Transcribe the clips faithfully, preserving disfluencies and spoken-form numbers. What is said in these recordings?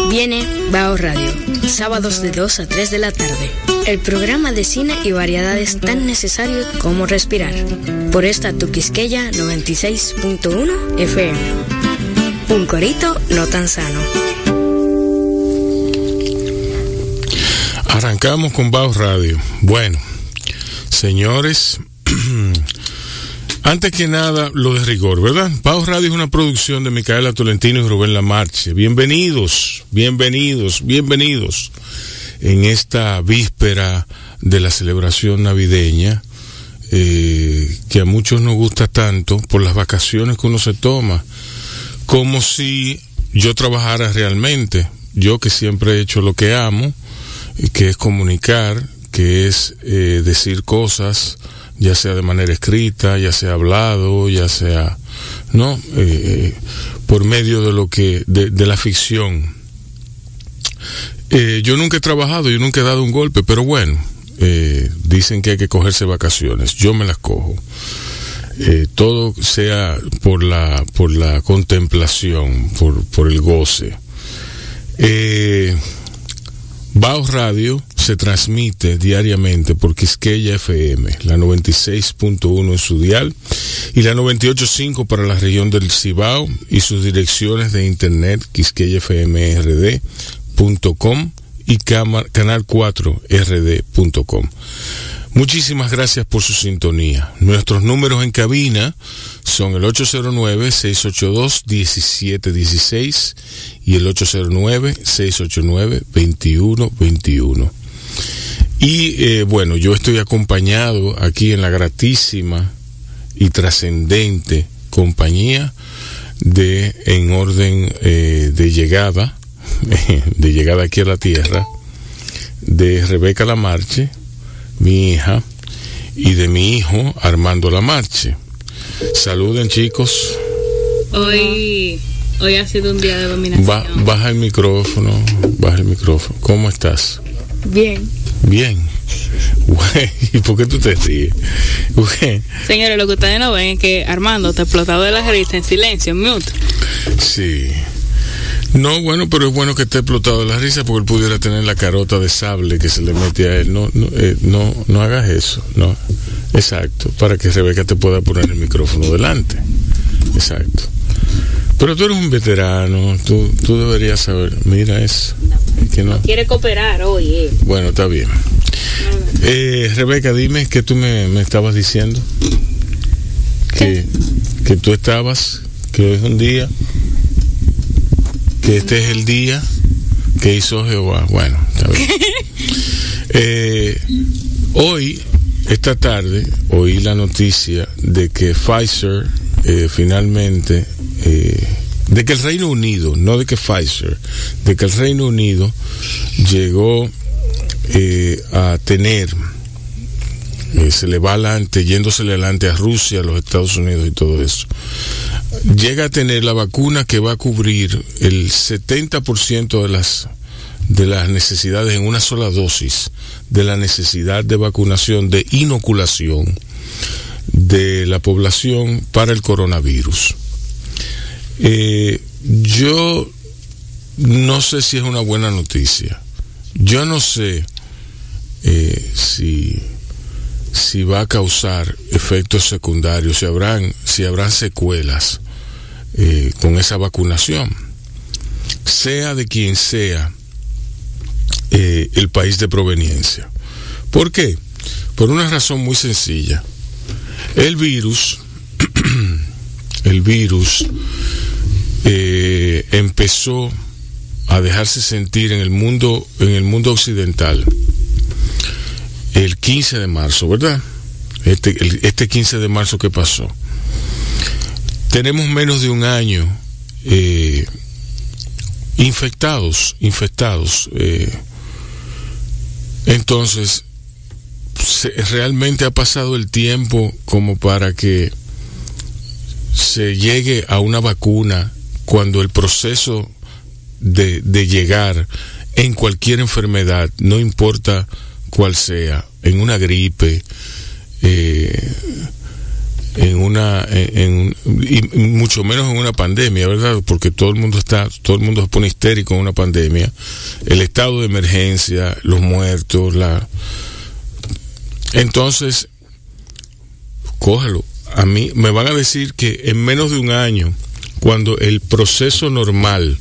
Viene Bao Radio, sábados de dos a tres de la tarde. El programa de cine y variedades tan necesarios como respirar. Por esta tu Quisqueya noventa y seis punto uno F M. Un corito no tan sano. Arrancamos con Bao Radio. Bueno, señores, antes que nada, lo de rigor, ¿verdad? Bao Radio es una producción de Micaela Tolentino y Rubén Lamarche. Bienvenidos, bienvenidos, bienvenidos en esta víspera de la celebración navideña, eh, que a muchos nos gusta tanto por las vacaciones que uno se toma, como si yo trabajara realmente. Yo que siempre he hecho lo que amo, que es comunicar, que es eh, decir cosas, ya sea de manera escrita, ya sea hablado, ya sea, ¿no? Eh, por medio de lo que, de, de la ficción. Eh, yo nunca he trabajado, yo nunca he dado un golpe, pero bueno, eh, dicen que hay que cogerse vacaciones, yo me las cojo. Eh, todo sea por la, por la contemplación, por, por el goce. Eh, Bao Radio se transmite diariamente por Quisqueya F M, la noventa y seis punto uno en su dial y la noventa y ocho punto cinco para la región del Cibao y sus direcciones de internet quisqueya f m r d punto com y canal cuatro r d punto com. Muchísimas gracias por su sintonía. Nuestros números en cabina son el ocho cero nueve, seis ocho dos, uno siete uno seis y el ocho cero nueve, seis ocho nueve, dos uno dos uno. Y eh, bueno, yo estoy acompañado aquí en la gratísima y trascendente compañía de En Orden eh, de Llegada, de llegada aquí a la tierra, de Rebeca Lamarche, mi hija, y de mi hijo Armando Lamarche. Saluden, chicos. Hoy hoy ha sido un día de dominación. Ba- baja el micrófono, baja el micrófono. ¿Cómo estás? Bien. Bien. ¿Y por qué tú te ríes? Güey. Señores, lo que ustedes no ven es que Armando te ha explotado de la risa en silencio, en mute. Sí. No, bueno, pero es bueno que esté explotado de la risa porque él pudiera tener la carota de sable que se le mete a él. No, no, eh, no, no hagas eso, no. Exacto, para que Rebeca te pueda poner el micrófono delante. Exacto. Pero tú eres un veterano, tú, tú deberías saber. Mira eso. Es que no. No quiere cooperar hoy. Eh. Bueno, está bien. Eh, Rebeca, dime qué tú me, me estabas diciendo. Que, que tú estabas, que hoy es un día. Que este es el día que hizo Jehová. Bueno, está bien. eh, hoy, esta tarde, oí la noticia de que Pfizer eh, finalmente, eh, de que el Reino Unido, no de que Pfizer, de que el Reino Unido llegó eh, a tener, eh, se le va adelante, yéndosele adelante a Rusia, a los Estados Unidos y todo eso. Llega a tener la vacuna que va a cubrir el setenta por ciento de las de las necesidades en una sola dosis, de la necesidad de vacunación, de inoculación de la población para el coronavirus. Eh, yo no sé si es una buena noticia. Yo no sé eh, si si va a causar efectos secundarios, si habrán, si habrán secuelas eh, con esa vacunación, sea de quien sea eh, el país de proveniencia. ¿Por qué? Por una razón muy sencilla. El virus, el virus eh, empezó a dejarse sentir en el mundo, en el mundo occidental el quince de marzo, ¿verdad? Este, el, este quince de marzo que pasó. Tenemos menos de un año eh, infectados, infectados. Eh, entonces, se, realmente ha pasado el tiempo como para que se llegue a una vacuna cuando el proceso de, de llegar en cualquier enfermedad, no importa cual sea, en una gripe, eh, en una en, en y mucho menos en una pandemia, ¿verdad? Porque todo el mundo está todo el mundo se pone histérico en una pandemia, el estado de emergencia, los muertos, la entonces cógelo. A mí me van a decir que en menos de un año, cuando el proceso normal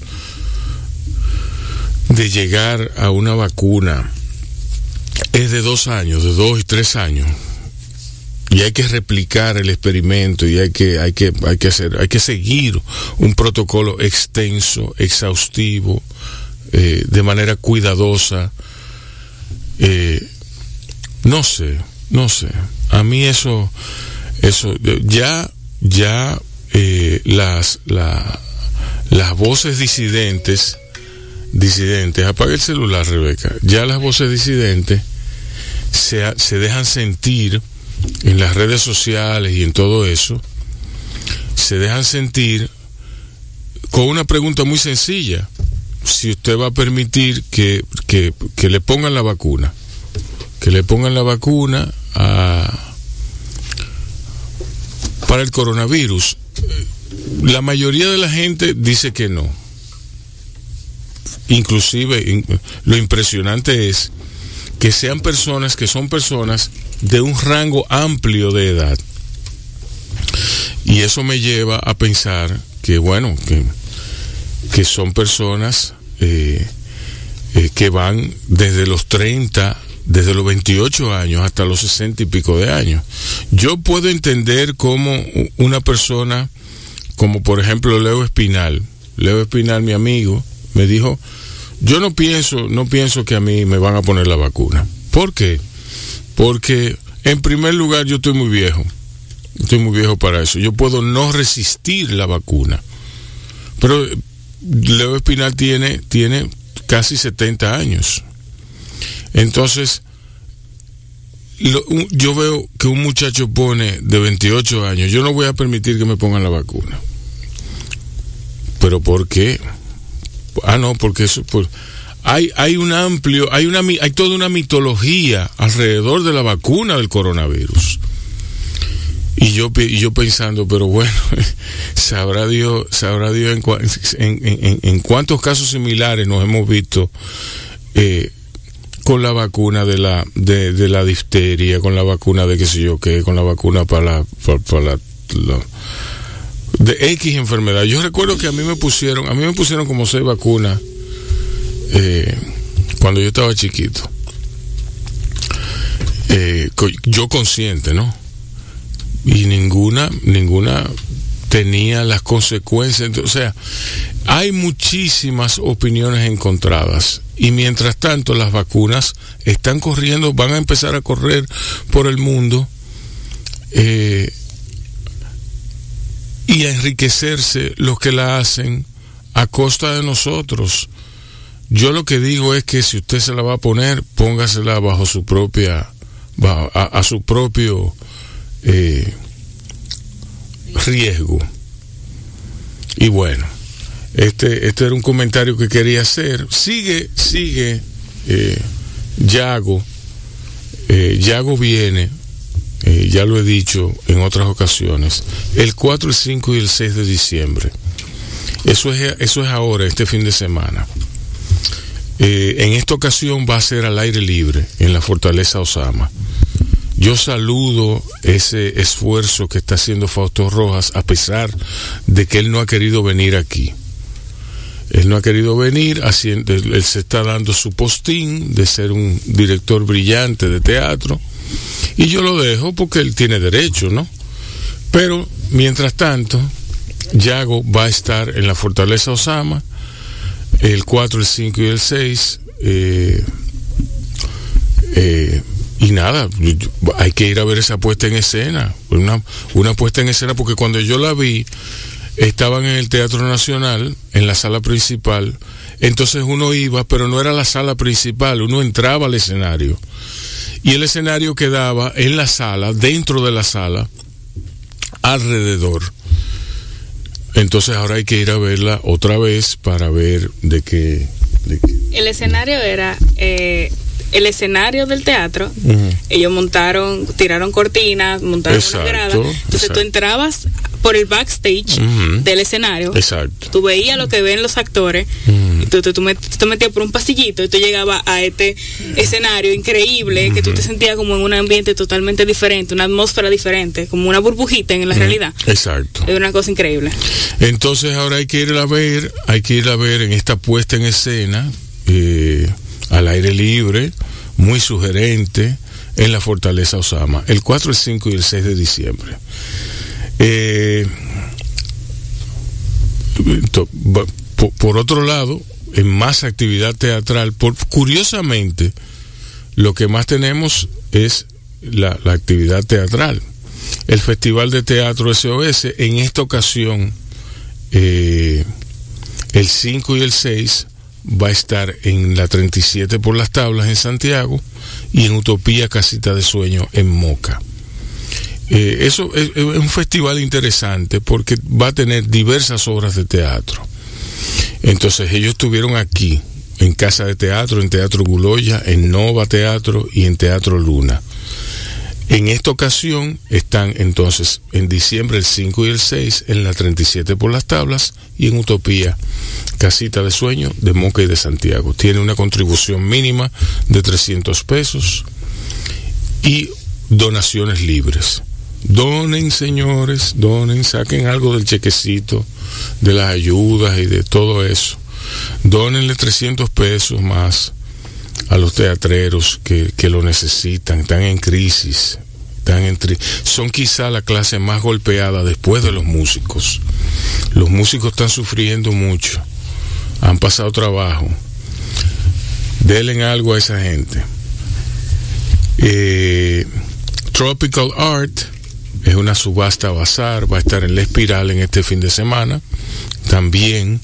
de llegar a una vacuna es de dos años, de dos y tres años, y hay que replicar el experimento y hay que hay que hay que hacer hay que seguir un protocolo extenso, exhaustivo, eh, de manera cuidadosa, eh, no sé no sé a mí eso eso ya ya eh, las la, las voces disidentes disidentes apaga el celular, Rebeca, ya las voces disidentes se, se dejan sentir en las redes sociales y en todo eso, se dejan sentir con una pregunta muy sencilla: si usted va a permitir que, que, que le pongan la vacuna, que le pongan la vacuna a, para el coronavirus. La mayoría de la gente dice que no. Inclusive, in, lo impresionante es que sean personas que son personas de un rango amplio de edad. Y eso me lleva a pensar que, bueno, que, que son personas eh, eh, que van desde los treinta, desde los veintiocho años hasta los sesenta y pico de años. Yo puedo entender cómo una persona, como por ejemplo Leo Espinal, Leo Espinal, mi amigo, me dijo: yo no pienso, no pienso que a mí me van a poner la vacuna. ¿Por qué? Porque en primer lugar yo estoy muy viejo, estoy muy viejo para eso. Yo puedo no resistir la vacuna. Pero Leo Espinal tiene, tiene casi setenta años. Entonces, lo, yo veo que un muchacho pone de veintiocho años, yo no voy a permitir que me pongan la vacuna. ¿Pero por qué? Ah, no, porque eso, pues, hay, hay un amplio, hay una, hay toda una mitología alrededor de la vacuna del coronavirus. Y yo, y yo pensando, pero bueno, sabrá Dios, sabrá Dios en, en, en, en cuántos casos similares nos hemos visto eh, con la vacuna de la, de, de la difteria, con la vacuna de qué sé yo qué, con la vacuna para la, para, para la, la de X enfermedad. Yo recuerdo que a mí me pusieron, a mí me pusieron como seis vacunas eh, cuando yo estaba chiquito. Eh, yo consciente, ¿no? Y ninguna, ninguna tenía las consecuencias. O sea, hay muchísimas opiniones encontradas. Y mientras tanto, las vacunas están corriendo, van a empezar a correr por el mundo. Eh, y a enriquecerse los que la hacen a costa de nosotros. Yo lo que digo es que si usted se la va a poner, póngasela bajo su propia, bajo, a, a su propio eh, riesgo. Y bueno, este, este era un comentario que quería hacer. Sigue, sigue eh, Yago. Eh, Yago viene. Eh, ya lo he dicho en otras ocasiones, el cuatro, el cinco y el seis de diciembre. Eso es, eso es ahora, este fin de semana. Eh, en esta ocasión va a ser al aire libre, en la Fortaleza Osama. Yo saludo ese esfuerzo que está haciendo Fausto Rojas, a pesar de que él no ha querido venir aquí. Él no ha querido venir, haciendo, él se está dando su postín de ser un director brillante de teatro. Y yo lo dejo porque él tiene derecho, ¿no? Pero, mientras tanto, Yago va a estar en la Fortaleza Osama el cuatro, el cinco y el seis. Eh, eh, y nada, hay que ir a ver esa puesta en escena. Una, una puesta en escena, porque cuando yo la vi, estaban en el Teatro Nacional, en la sala principal. Entonces uno iba, pero no era la sala principal, uno entraba al escenario. Y el escenario quedaba en la sala, dentro de la sala, alrededor. Entonces ahora hay que ir a verla otra vez para ver de qué... De qué. El escenario era eh, el escenario del teatro, uh-huh. ellos montaron, tiraron cortinas, montaron exacto, una grada. Entonces exacto. tú entrabas por el backstage uh-huh. del escenario. Exacto. Tú veías lo que ven los actores. Uh-huh. Y tú, tú, tú, met, tú te metías por un pasillito y tú llegabas a este escenario increíble uh-huh. que tú te sentías como en un ambiente totalmente diferente, una atmósfera diferente, como una burbujita en la uh-huh. realidad. Exacto. Es una cosa increíble. Entonces ahora hay que ir a ver, hay que ir a ver en esta puesta en escena, eh, al aire libre, muy sugerente, en la Fortaleza Osama, el cuatro, el cinco y el seis de diciembre. Eh, to, por, por otro lado, en más actividad teatral, por, curiosamente, lo que más tenemos es la, la actividad teatral. El Festival de Teatro S O S, en esta ocasión, eh, el cinco y el seis va a estar en la treinta y siete por las Tablas en Santiago y en Utopía Casita de Sueño en Moca. Eh, eso es, es un festival interesante porque va a tener diversas obras de teatro. Entonces ellos estuvieron aquí en Casa de Teatro, en Teatro Guloya, en Nova Teatro y en Teatro Luna. En esta ocasión están entonces en diciembre el cinco y el seis en la treinta y siete por las Tablas y en Utopía Casita de Sueño de Moca y de Santiago. Tiene una contribución mínima de trescientos pesos y donaciones libres. Donen, señores, donen, saquen algo del chequecito, de las ayudas y de todo eso. Dónenle trescientos pesos más a los teatreros que, que lo necesitan, están en crisis, están en tri- son quizá la clase más golpeada después de los músicos. Los músicos están sufriendo mucho, han pasado trabajo. Denle algo a esa gente. Eh, Tropical Art es una subasta bazar, va a estar en La Espiral en este fin de semana también.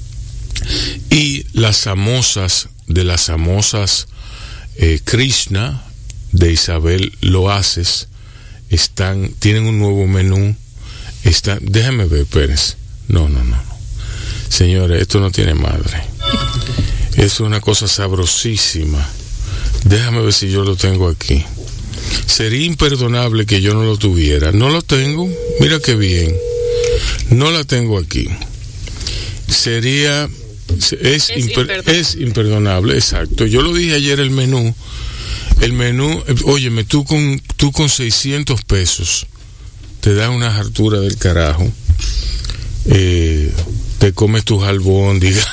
Y las samosas de las samosas eh, Krishna de Isabel Loaces están, tienen un nuevo menú. Están, déjame ver, Pérez. No, no, no, no. Señores, esto no tiene madre. Es una cosa sabrosísima. Déjame ver si yo lo tengo aquí. Sería imperdonable que yo no lo tuviera. No lo tengo. Mira qué bien. No la tengo aquí. Sería... Es, es, imper, imperdonable. es imperdonable, exacto. Yo lo dije ayer, el menú. El menú, óyeme, tú con, tú con seiscientos pesos te da una hartura del carajo. Eh, te comes tus albóndigas.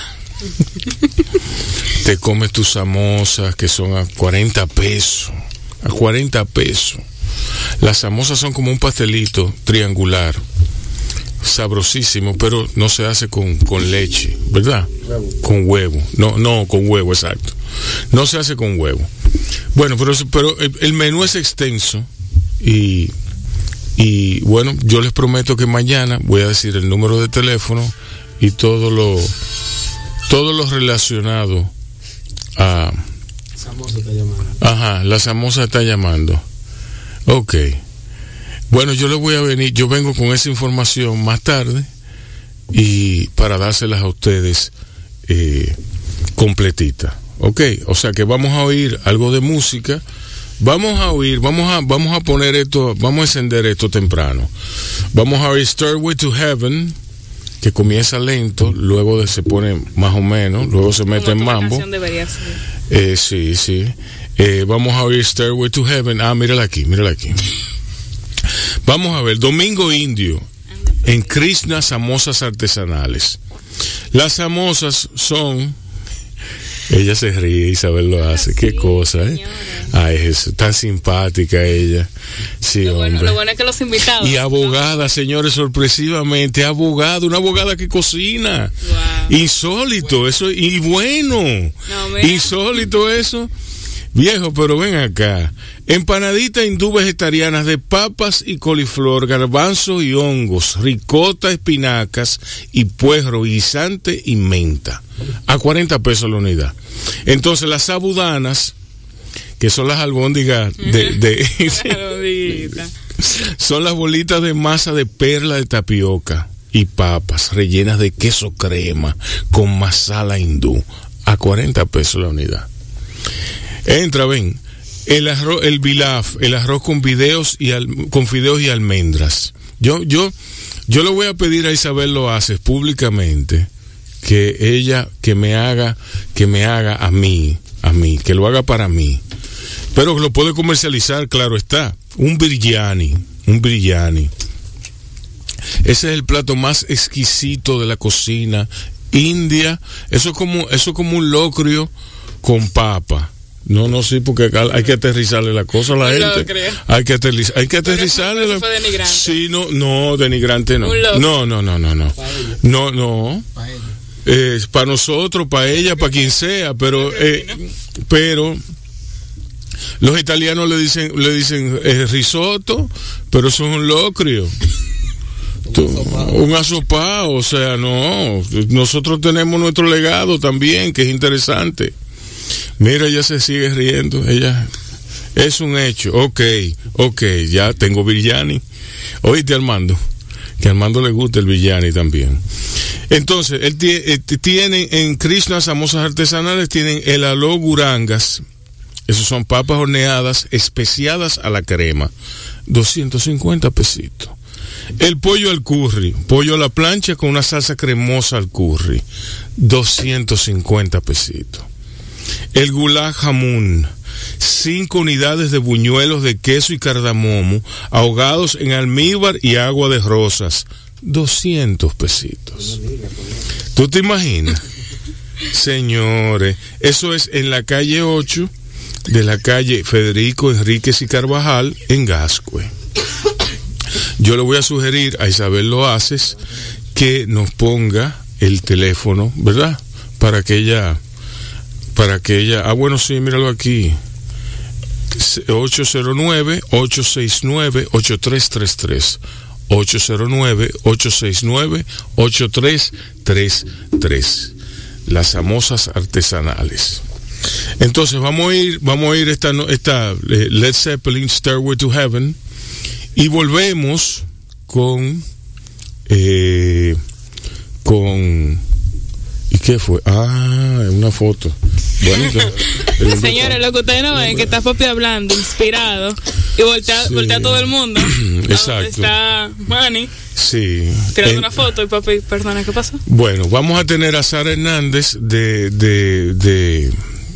Te comes tus samosas que son a cuarenta pesos. A cuarenta pesos. Las samosas son como un pastelito triangular. Sabrosísimo, pero no se hace con, con leche, ¿verdad? Huevo. Con huevo. No, no, con huevo, exacto. No se hace con huevo. Bueno, pero, pero el, el menú es extenso y, y bueno, yo les prometo que mañana voy a decir el número de teléfono y todo lo todo lo relacionado a... Samosa está llamando. Ajá, la Samosa está llamando. Ok. Bueno, yo le voy a venir, yo vengo con esa información más tarde y para dárselas a ustedes eh, completita, ¿ok? O sea que vamos a oír algo de música, vamos a oír, vamos a, vamos a poner esto, vamos a encender esto temprano. Vamos a oír Stairway to Heaven, que comienza lento, luego de, se pone más o menos, luego se mete en mambo. Debería ser. Eh, sí, sí. Eh, vamos a oír Stairway to Heaven. Ah, mírala aquí, mírala aquí. Vamos a ver, Domingo Indio en Krishna Samosas Artesanales. Las samosas son... Ella se ríe, Isabel lo hace. Sí, qué cosa, ¿eh? Señora. Ay, es tan simpática ella. Sí, lo hombre. Bueno, lo bueno es que los invitados. Y abogada, ¿no? Señores, sorpresivamente, abogada, una abogada que cocina. Wow. Insólito, bueno. Eso, y bueno. No, insólito eso. Viejo, pero ven acá. Empanadita hindú vegetarianas de papas y coliflor, garbanzos y hongos, ricota, espinacas y puerro, guisante y menta. A cuarenta pesos la unidad. Entonces las sabudanas, que son las albóndigas de... de son las bolitas de masa de perla de tapioca y papas rellenas de queso crema con masala hindú. A cuarenta pesos la unidad. Entra, ven. El arroz, el bilaf, el arroz con videos y al, con fideos y almendras. Yo, yo, yo le voy a pedir a Isabel Loaces públicamente que ella, que me haga, que me haga a mí, a mí, que lo haga para mí. Pero lo puede comercializar, claro está. Un biryani, un biryani. Ese es el plato más exquisito de la cocina india. Eso es como, eso es como un locrio con papa. No, no, sí, porque acá hay que aterrizarle la cosa a la Un gente. locrio. Hay que aterrizar, hay que aterrizarle. Eso fue denigrante. Sí, no, no, denigrante no. Un locrio. No, no, no, no, no. No, no. Eh, para nosotros, para ella, para quien sea, pero, eh, pero los italianos le dicen, le dicen eh, risotto, pero eso es un locrio. Tú, un asopado, o sea, no. Nosotros tenemos nuestro legado también, que es interesante. Mira, ella se sigue riendo. Ella es un hecho. Ok, ok, ya tengo biryani. Oíste, Armando, que a Armando le gusta el biryani también. Entonces, él tiene, tienen en Krishna Samosas Artesanales, tienen el aló gurangas. Esos son papas horneadas, especiadas a la crema. doscientos cincuenta pesitos. El pollo al curry, pollo a la plancha con una salsa cremosa al curry. doscientos cincuenta pesitos. El gulab jamun, cinco unidades de buñuelos de queso y cardamomo, ahogados en almíbar y agua de rosas, doscientos pesitos. ¿Tú te imaginas? Señores, eso es en la calle ocho de la calle Federico Enríquez y Carvajal, en Gascue. Yo le voy a sugerir a Isabel Loaces que nos ponga el teléfono, ¿verdad? Para que ella... para que ella, ah bueno, sí, míralo aquí, ocho cero nueve, ocho seis nueve, ocho tres tres tres, ocho cero nueve, ocho seis nueve, ocho tres tres tres, las Samosas Artesanales. Entonces vamos a ir, vamos a ir esta, esta eh, Led Zeppelin, Stairway to Heaven, y volvemos con, eh, con, ¿y qué fue? Ah, una foto. Bueno, señores, lo que ustedes no ven, que está Papi hablando, inspirado, y voltea, sí. voltea a todo el mundo. Exacto. Está Manny. Sí. Tirando en, una foto y Papi, perdona, ¿qué pasó? Bueno, vamos a tener a Sara Hernández de, de, de,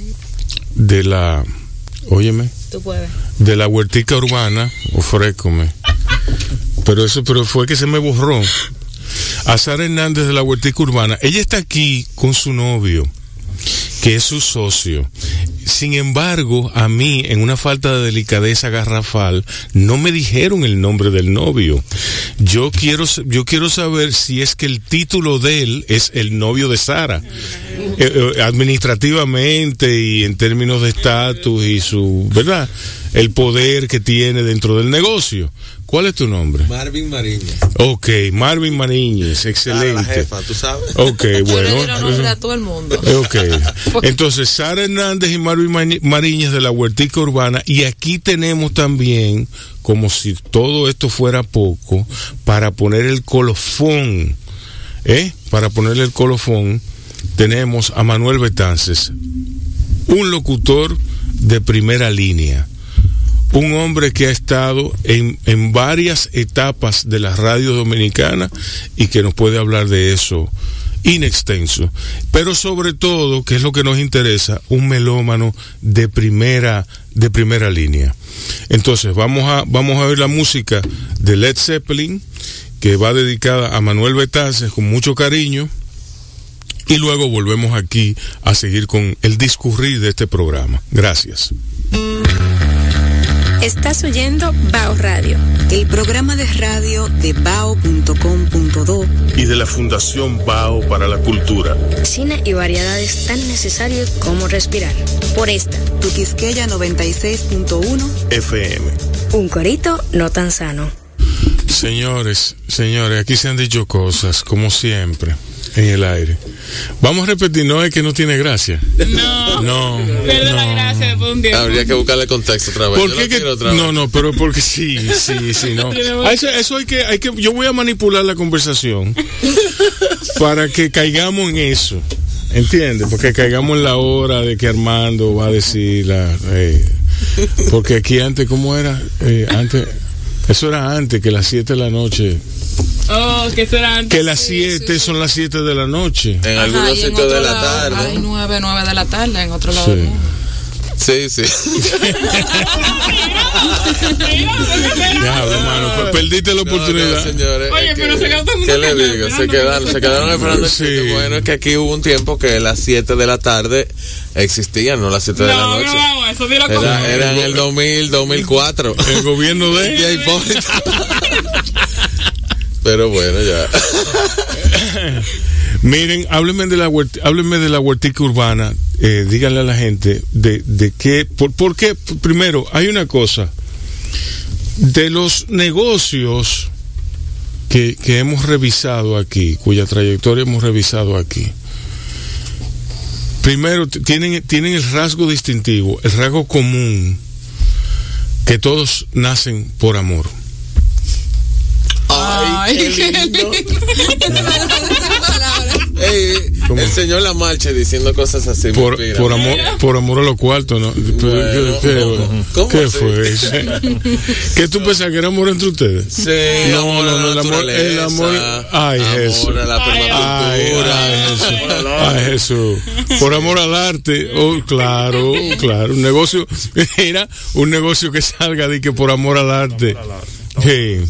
de la, óyeme. Tú puedes. De la Huertica Urbana, ofrécome. Pero eso, pero fue que se me borró. A Sara Hernández de la Huertica Urbana. Ella está aquí con su novio, que es su socio. Sin embargo, a mí, en una falta de delicadeza garrafal, no me dijeron el nombre del novio. Yo quiero, yo quiero saber si es que el título de él es el novio de Sara, eh, eh, administrativamente y en términos de estatus y su, ¿verdad? El poder que tiene dentro del negocio. ¿Cuál es tu nombre? Marvin Mariñez. Ok, Marvin Mariñez, excelente. Ah, la jefa, ¿tú sabes? Ok, bueno. Nombre a todo el mundo. Ok. Entonces, Sara Hernández y Marvin Mariñez de la Huertica Urbana. Y aquí tenemos también, como si todo esto fuera poco, para poner el colofón, ¿eh? Para ponerle el colofón, tenemos a Manuel Betances, un locutor de primera línea. Un hombre que ha estado en, en varias etapas de la radio dominicana y que nos puede hablar de eso in extenso. Pero sobre todo, que es lo que nos interesa, un melómano de primera, de primera línea. Entonces, vamos a, vamos a ver la música de Led Zeppelin, que va dedicada a Manuel Betances con mucho cariño. Y luego volvemos aquí a seguir con el discurrir de este programa. Gracias. Estás oyendo Bao Radio, el programa de radio de bao punto com punto do y de la Fundación Bao para la Cultura. Cine y variedades tan necesarios como respirar. Por esta, tu Quisqueya noventa y seis punto uno F M. Un corito no tan sano. Señores, señores, aquí se han dicho cosas, como siempre, en el aire. Vamos a repetir, no es que no tiene gracia. No, no, pierde no. la gracia después de un tiempo. Habría que buscarle contexto otra vez. ¿Por qué que, otra vez. No, no, pero porque sí, sí, sí, no. Eso, eso hay que, hay que, yo voy a manipular la conversación para que caigamos en eso, ¿entiendes? Porque caigamos en la hora de que Armando va a decir la... Eh, porque aquí antes, ¿cómo era? Eh, antes, eso era antes, que las siete de la noche... Oh, que eso era antes. Que las siete sí, sí. son las siete de la noche. En algunos sitios de la tarde. Hay nueve, nueve de la tarde en otro lado sí. del mundo. Sí, sí. Ya, hermano, pues perdiste la oportunidad. No, no, señores, Oye, que, pero se quedó todo el mundo ¿qué le callado, digo? Se esperando quedaron, que se quedaron esperando el Sí. sitio. Bueno, es que aquí hubo un tiempo que a las siete de la tarde existían, no las siete de la No, noche. no, vamos, eso dilo como. Era, era en el dos mil, dos mil cuatro. El gobierno de... de Hipólito. Pero bueno, ya. Miren, háblenme de la huert- háblenme de la huertica urbana, eh, díganle a la gente de, de qué, por, por qué, primero, hay una cosa, de los negocios que, que hemos revisado aquí, cuya trayectoria hemos revisado aquí, primero, t- tienen, tienen el rasgo distintivo, el rasgo común, que todos nacen por amor. Ay, qué lindo. Ey, ¿Cómo? el señor La Marche diciendo cosas así. Por, me inspira. por amor por amor a los cuartos, ¿no? Bueno, ¿Qué, ¿cómo? ¿Cómo qué así? fue eso? ¿Qué tú pensabas que era amor entre ustedes? Sí, No, amor no, a no, la el amor- el naturaleza, amor- ay, amor Jesús. a la Ay, permacultura, ay, Jesús. amor al Ay, arte. Jesús. Por amor al arte. Oh, claro, claro. Un negocio, mira, un negocio que salga de que por amor al arte. Sí.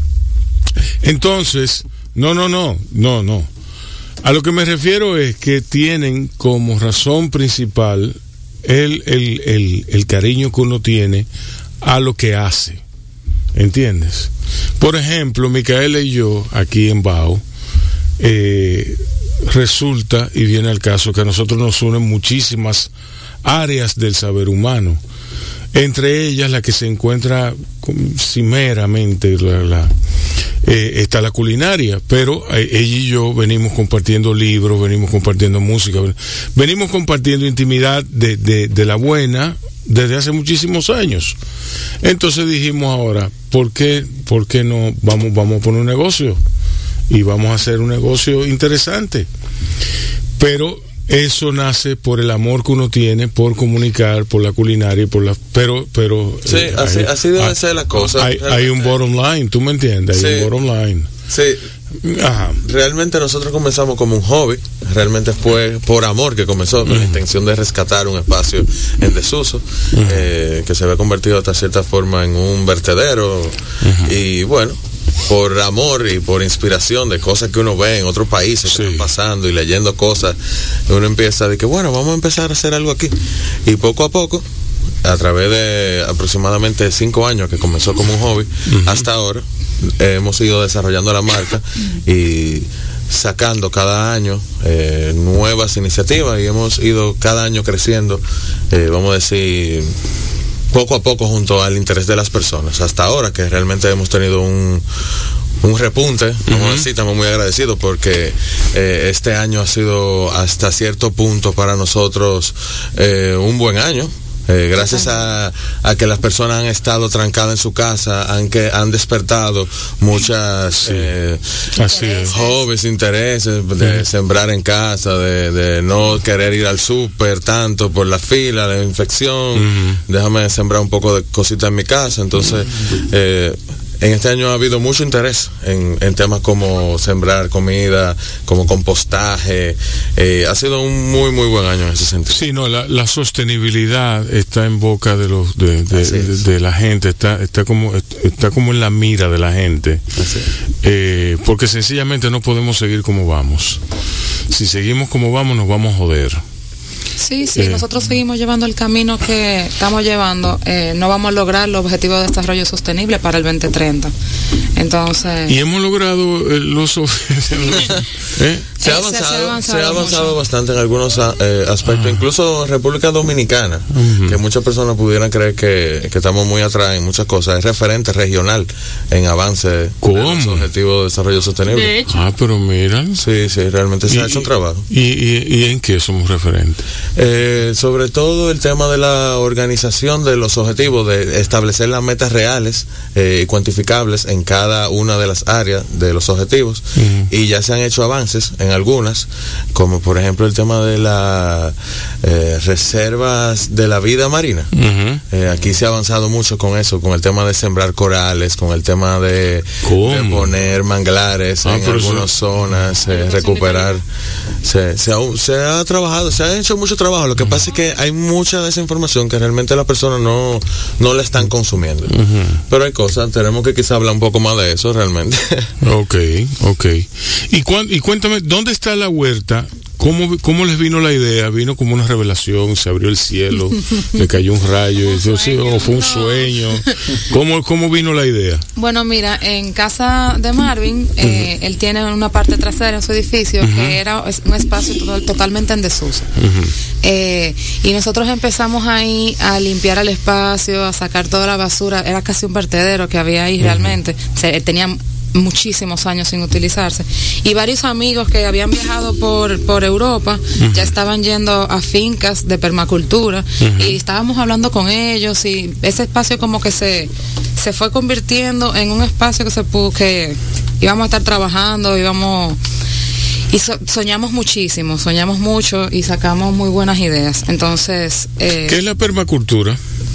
Entonces, no, no, no, no, no. A lo que me refiero es que tienen como razón principal el, el, el, el cariño que uno tiene a lo que hace. ¿Entiendes? Por ejemplo, Micaela y yo, aquí en Bao, eh, resulta y viene al caso que a nosotros nos unen muchísimas áreas del saber humano. Entre ellas la que se encuentra cimeramente la, la, eh, está la culinaria, pero eh, ella y yo venimos compartiendo libros, venimos compartiendo música, venimos compartiendo intimidad de, de, de la buena desde hace muchísimos años. Entonces dijimos ahora, ¿por qué, por qué no vamos, vamos a poner un negocio? Y vamos a hacer un negocio interesante. Pero eso nace por el amor que uno tiene por comunicar, por la culinaria, por la, pero, pero Sí, eh, así, hay, así debe hay, ser la cosa. Hay, hay un bottom line, ¿tú me entiendes? Hay Sí. un bottom line. Sí, Ajá. realmente nosotros comenzamos como un hobby, realmente fue por amor que comenzó, con la intención de rescatar un espacio en desuso, uh-huh. eh, que se había convertido hasta cierta forma en un vertedero, uh-huh. y bueno, por amor y por inspiración de cosas que uno ve en otros países, sí. que están pasando y leyendo cosas, uno empieza de que bueno, vamos a empezar a hacer algo aquí, y poco a poco, a través de aproximadamente cinco años que comenzó como un hobby, uh-huh. hasta ahora, eh, hemos ido desarrollando la marca y sacando cada año eh, nuevas iniciativas, y hemos ido cada año creciendo, eh, vamos a decir, poco a poco junto al interés de las personas, hasta ahora que realmente hemos tenido un un repunte, vamos uh-huh. a decir, estamos muy agradecidos porque eh, este año ha sido hasta cierto punto para nosotros eh, un buen año. Eh, gracias a, a que las personas han estado trancadas en su casa, han que han despertado muchas sí. eh, Así es. hobbies, intereses de sí. sembrar en casa, de, de no querer ir al súper tanto por la fila, la infección, uh-huh. déjame sembrar un poco de cositas en mi casa. Entonces, uh-huh. eh, en este año ha habido mucho interés en, en temas como sembrar comida, como compostaje. Eh, ha sido un muy, muy buen año en ese sentido. Sí, no, la, la sostenibilidad está en boca de los de, de, de, de la gente, está está como está como en la mira de la gente. Eh, porque sencillamente no podemos seguir como vamos. Si seguimos como vamos, nos vamos a joder. Sí, sí, eh, nosotros seguimos llevando el camino que estamos llevando, eh, no vamos a lograr los objetivos de desarrollo sostenible para el veinte treinta. Entonces... Y hemos logrado eh, los... los ¿eh? Se ha avanzado, se ha avanzado, se ha avanzado bastante en algunos eh, aspectos, ah. incluso en República Dominicana, uh-huh. que muchas personas pudieran creer que, que estamos muy atrás en muchas cosas, es referente regional en avance ¿Cómo? de los objetivos de desarrollo sostenible. De hecho. Ah, pero mira. Sí, sí, realmente se y, ha hecho un trabajo. ¿Y, y, y en qué somos referentes? Eh, sobre todo el tema de la organización de los objetivos, de establecer las metas reales y eh, cuantificables en cada una de las áreas de los objetivos, uh-huh. y ya se han hecho avances en en algunas, como por ejemplo el tema de las eh, reservas de la vida marina. Uh-huh. Eh, aquí se ha avanzado mucho con eso, con el tema de sembrar corales, con el tema de, de poner manglares ah, en algunas eso... zonas, eh, recuperar. Se, se, ha, se ha trabajado, se ha hecho mucho trabajo. Lo que uh-huh. pasa es que hay mucha desinformación que realmente las personas no, no la están consumiendo. Uh-huh. Pero hay cosas, tenemos que quizá hablar un poco más de eso realmente. Ok, ok. Y, cu- y cuéntame, ¿dónde está la huerta? ¿Cómo, ¿Cómo les vino la idea? ¿Vino como una revelación? ¿Se abrió el cielo? ¿Le cayó un rayo? Eso, sí, ¿o fue un sueño? ¿Cómo, ¿Cómo vino la idea? Bueno, mira, en casa de Marvin, eh, uh-huh. él tiene una parte trasera en su edificio uh-huh. que era un espacio to- totalmente en desuso. Uh-huh. Eh, y nosotros empezamos ahí a limpiar el espacio, a sacar toda la basura. Era casi un vertedero que había ahí uh-huh. realmente. Se, tenía muchísimos años sin utilizarse, y varios amigos que habían viajado por por Europa uh-huh. ya estaban yendo a fincas de permacultura uh-huh. y estábamos hablando con ellos, y ese espacio como que se se fue convirtiendo en un espacio que se pudo, que íbamos a estar trabajando, íbamos y so, soñamos muchísimo, soñamos mucho y sacamos muy buenas ideas. Entonces, eh, ¿qué es la permacultura?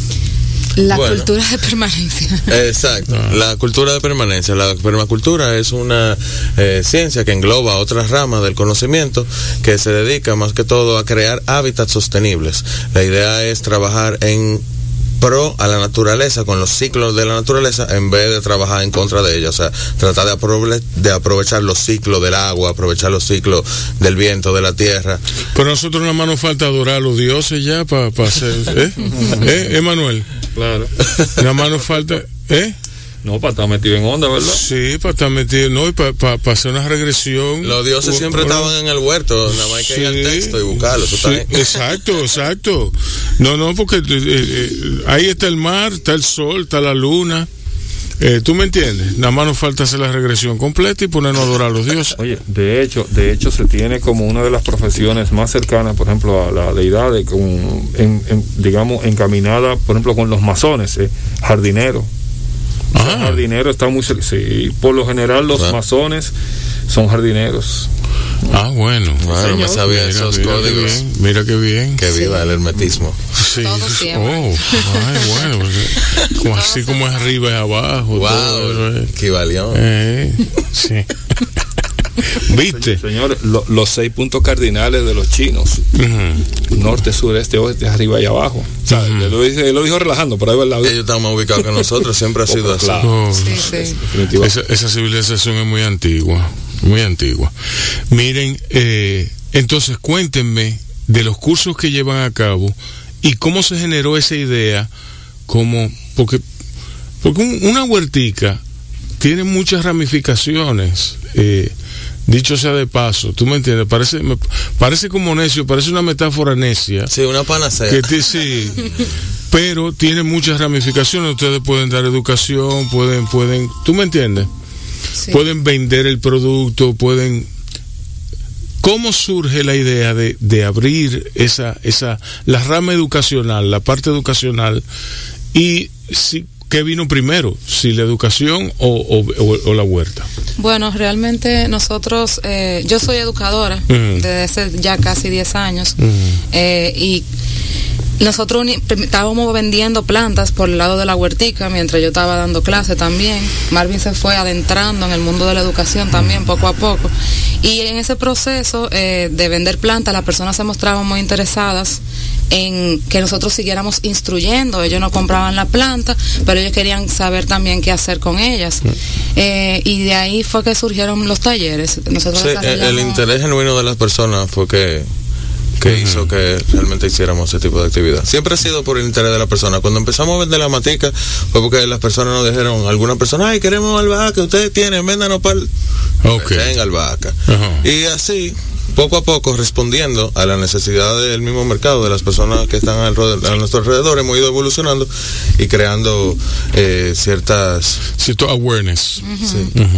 La bueno, cultura de permanencia. Exacto, ah. la cultura de permanencia. La permacultura es una eh, ciencia que engloba otras ramas del conocimiento que se dedica más que todo a crear hábitats sostenibles. La idea es trabajar en pro a la naturaleza, con los ciclos de la naturaleza, en vez de trabajar en contra de ella. O sea, tratar de, aprove- de aprovechar los ciclos del agua, aprovechar los ciclos del viento, de la tierra. Pero a nosotros nada más nos falta adorar a los dioses ya para pa hacer... ¿Eh? ¿Eh, Emanuel? Claro. Nada más nos falta... ¿Eh? No, para estar metido en onda, ¿verdad? Sí, para estar metido, no, y para pa, pa hacer una regresión. Los dioses siempre o, estaban en el huerto, nada más hay que sí, ir al texto y buscarlo. Eso sí, está exacto, exacto. No, no, porque eh, eh, ahí está el mar, está el sol, está la luna. Eh, ¿Tú me entiendes? Nada más nos falta hacer la regresión completa y ponernos a adorar a los dioses. Oye, de hecho, de hecho se tiene como una de las profesiones más cercanas, por ejemplo, a la deidad, de, con, en, en, digamos, encaminada, por ejemplo, con los masones, eh, jardinero. Ah. Los jardineros están muy... Sí, por lo general los ah. masones son jardineros. Ah, bueno. Bueno, me sabía mira, esos mira códigos. Qué bien, mira qué bien. Que viva sí. el hermetismo. Sí. Oh, ay, bueno. Como así como es arriba y abajo. Wow, todo, eh. equivalió. Eh, sí. ¿Viste? Señores, lo, los seis puntos cardinales de los chinos. Uh-huh. Norte, sureste, oeste, arriba y abajo. O sea, uh-huh. lo, dice, lo dijo relajando, pero ahí va el lado. Ellos están más ubicados que nosotros, siempre ha sido así. Claro. Oh, sí, sí. Esa, esa civilización es muy antigua, muy antigua. Miren, eh, entonces cuéntenme de los cursos que llevan a cabo y cómo se generó esa idea, como, porque, porque un, una huertica tiene muchas ramificaciones, eh, dicho sea de paso, tú me entiendes, parece me, parece como necio, parece una metáfora necia. Sí, una panacea. Que te, sí, pero tiene muchas ramificaciones. Ustedes pueden dar educación, pueden, pueden, tú me entiendes, sí. pueden vender el producto, pueden. ¿Cómo surge la idea de, de abrir esa, esa, la rama educacional, la parte educacional, y si ¿qué vino primero? ¿Si la educación o, o, o, o la huerta? Bueno, realmente nosotros, eh, yo soy educadora uh-huh. desde hace ya casi diez años uh-huh. eh, y nosotros estábamos vendiendo plantas por el lado de la huertica mientras yo estaba dando clase también. Marvin se fue adentrando en el mundo de la educación también poco a poco, y en ese proceso eh, de vender plantas las personas se mostraban muy interesadas en que nosotros siguiéramos instruyendo. Ellos no compraban la planta, pero ellos querían saber también qué hacer con ellas. Eh, y de ahí fue que surgieron los talleres. Nosotros sí, desarrollamos... el interés genuino de las personas fue que que uh-huh. hizo que realmente hiciéramos ese tipo de actividad. Siempre ha sido por el interés de la persona. Cuando empezamos a vender la matica fue porque las personas nos dijeron, alguna persona, ay, queremos albahaca, ustedes tienen, véndanos para el... Okay. Tenga albahaca. Uh-huh. Y así, poco a poco, respondiendo a la necesidad del mismo mercado, de las personas que están alrededor, a nuestro alrededor, hemos ido evolucionando y creando eh, ciertas... Cierto awareness. Uh-huh. Sí. Uh-huh.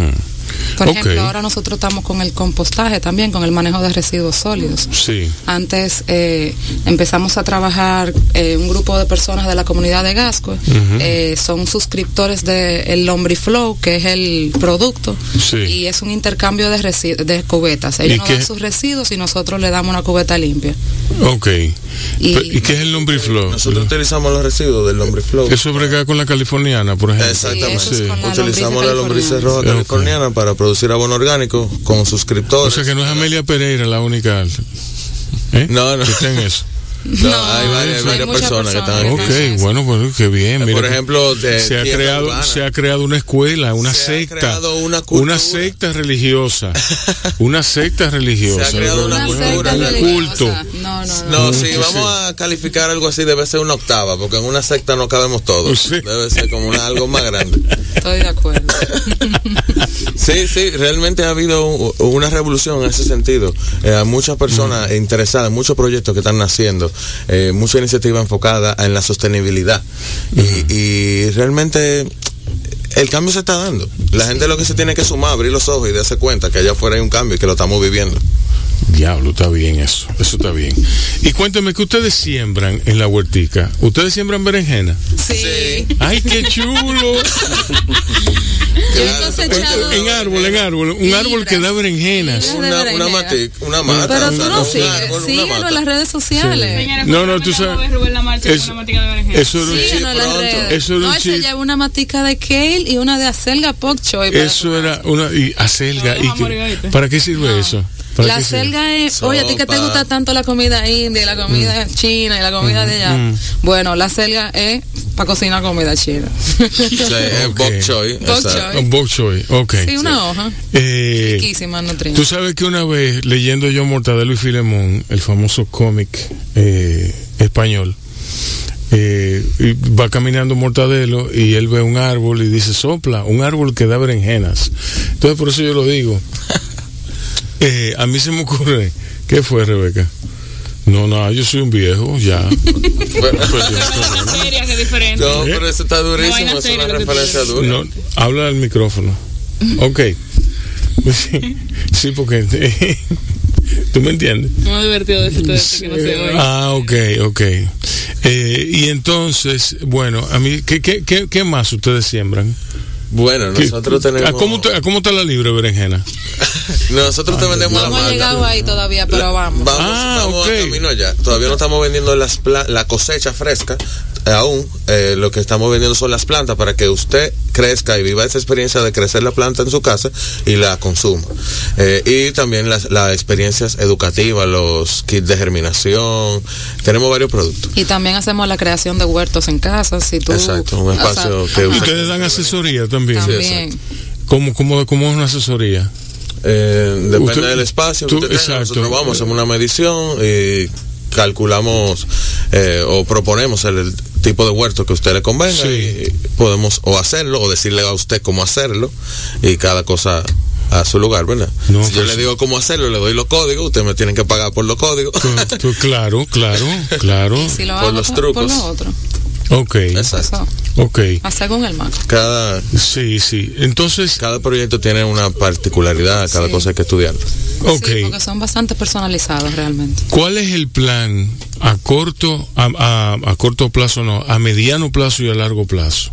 Por Ok. ejemplo, ahora nosotros estamos con el compostaje también, con el manejo de residuos sólidos. Sí. Antes eh, empezamos a trabajar eh, un grupo de personas de la comunidad de Gascue, Ujú. eh, son suscriptores del Lombriflow, que es el producto, Sí. y es un intercambio de, resi- de cubetas. ¿Y Ellos nos qué? dan sus residuos y nosotros le damos una cubeta limpia. Ok. Y- Pe- ¿Y qué es el Lombriflow? Nosotros utilizamos los residuos del Lombriflow. Eso brega con la californiana, por ejemplo. Exactamente. Sí, eso es con la Utilizamos lombriz la lombriz californiana. roja Ok. californiana para producir abono orgánico con O suscriptores. sea que no es Amelia Pereira la única. ¿Eh? No, no. Que está en eso. No, hay varias, hay varias muchas personas que están personas aquí. que Ok, bueno, pues qué bien. Por mira, ejemplo, de se ha tierra creado urbana. se ha creado una escuela, una Se ha secta, creado una cultura. una secta religiosa, una secta religiosa. Se ha creado una Una cultura, secta un religiosa. culto. No, no, no. No, Mm, si sí, vamos a calificar algo así, debe ser una octava, porque en una secta no cabemos todos. Sí. Debe ser como una, algo más grande. Estoy de acuerdo. Sí, sí, realmente ha habido u- una revolución en ese sentido. Eh, hay muchas personas interesadas, muchos proyectos que están naciendo, eh, mucha iniciativa enfocada en la sostenibilidad. Y, y realmente el cambio se está dando. La gente lo que se tiene que sumar, abrir los ojos y darse cuenta que allá afuera hay un cambio y que lo estamos viviendo. Diablo, está bien eso, eso está bien. Y cuéntame, ¿qué ustedes siembran en la huertica? ¿Ustedes siembran berenjena? Sí. ¡Ay, qué chulo! Yo he cosechado. En árbol, en árbol, un árbol que da berenjenas. Libras. Una, de una, berenjena. mati- una mata. Pero o tú sea, no un sigues, árbol, una síguelo mata. en las redes sociales. Señores, No, no, justamente tú acabo sabes- de ver Rubén Lamarche eso- con una matica de berenjena. Eso era un Síguelo chiste. en las pronto. redes. Eso era un No, él se chiste. lleva una matica de kale y una de acelga pok choy. para Eso comer. era una y acelga. No, ¿Y deja qué- morir, ¿oíste? ¿Para qué sirve eso? ¿Para La qué sirve? acelga es, oye, a ti que te Sopa. gusta tanto la comida india y la comida china y la comida de allá. mm. Bueno, la acelga es para cocinar comida china. Sí, es Ok. bok choy. Bok exacto. choy. Un bok choy, ok. Sí, una hoja. Eh, Riquísima, Tú nutrientes. sabes que una vez leyendo yo Mortadelo y Filemón, el famoso cómic eh, español, eh, y va caminando Mortadelo y él ve un árbol y dice, sopla, un árbol que da berenjenas. Entonces por eso yo lo digo. Eh, a mí se me ocurre, ¿qué fue, Rebeca? No, no, yo soy un viejo, ya. Bueno, Pues yo- Pero es una serie que es diferente. no, ¿Eh? pero eso está Una durísimo. vaina Es seria una lo que tú referencia dices. dura. no, habla al micrófono. Ok. Sí, sí, porque tú me entiendes. Muy divertido decirte eso que no se oye. Ah, ok, ok. Eh, y entonces, bueno, a mí, ¿qué, qué, qué, qué más ustedes siembran? Bueno, ¿Qué- nosotros ¿A tenemos. cómo, te- a cómo está la libre berenjena? Nosotros te vendemos No la hemos mata. llegado ahí todavía, pero vamos. Vamos, Ah, vamos ok. a camino ya. Todavía no estamos vendiendo las pla- la cosecha fresca. eh, aún eh, lo que estamos vendiendo son las plantas para que usted crezca y viva esa experiencia de crecer la planta en su casa y la consuma. Eh, y también las, las experiencias educativas, los kits de germinación. Tenemos varios productos. Y también hacemos la creación de huertos en casa. Si tú, Exacto, un espacio o sea, que ajá, usted- Ustedes dan asesoría también. Sí, también. ¿Cómo, cómo, ¿Cómo es una asesoría? Eh, depende Usted- del espacio que tú- usted tenga. exacto. Nosotros vamos, hacemos una medición y calculamos eh, o proponemos el, el tipo de huerto que a usted le convenga Sí. y podemos o hacerlo o decirle a usted cómo hacerlo y cada cosa a su lugar, ¿verdad? No, si yo pues le sí. digo cómo hacerlo, le doy los códigos, ustedes me tienen que pagar por los códigos. Tú- tú- claro, claro, claro. Si lo Por hago los por, trucos. por lo otro. Ok, Exacto. Eso, ok. según el marco. Cada, Sí, sí. Entonces, cada proyecto tiene una particularidad, cada Sí. cosa hay que estudiarlo. ok. Sí, porque son bastante personalizados realmente. ¿Cuál es el plan a corto, a, a, a corto plazo no, a mediano plazo y a largo plazo?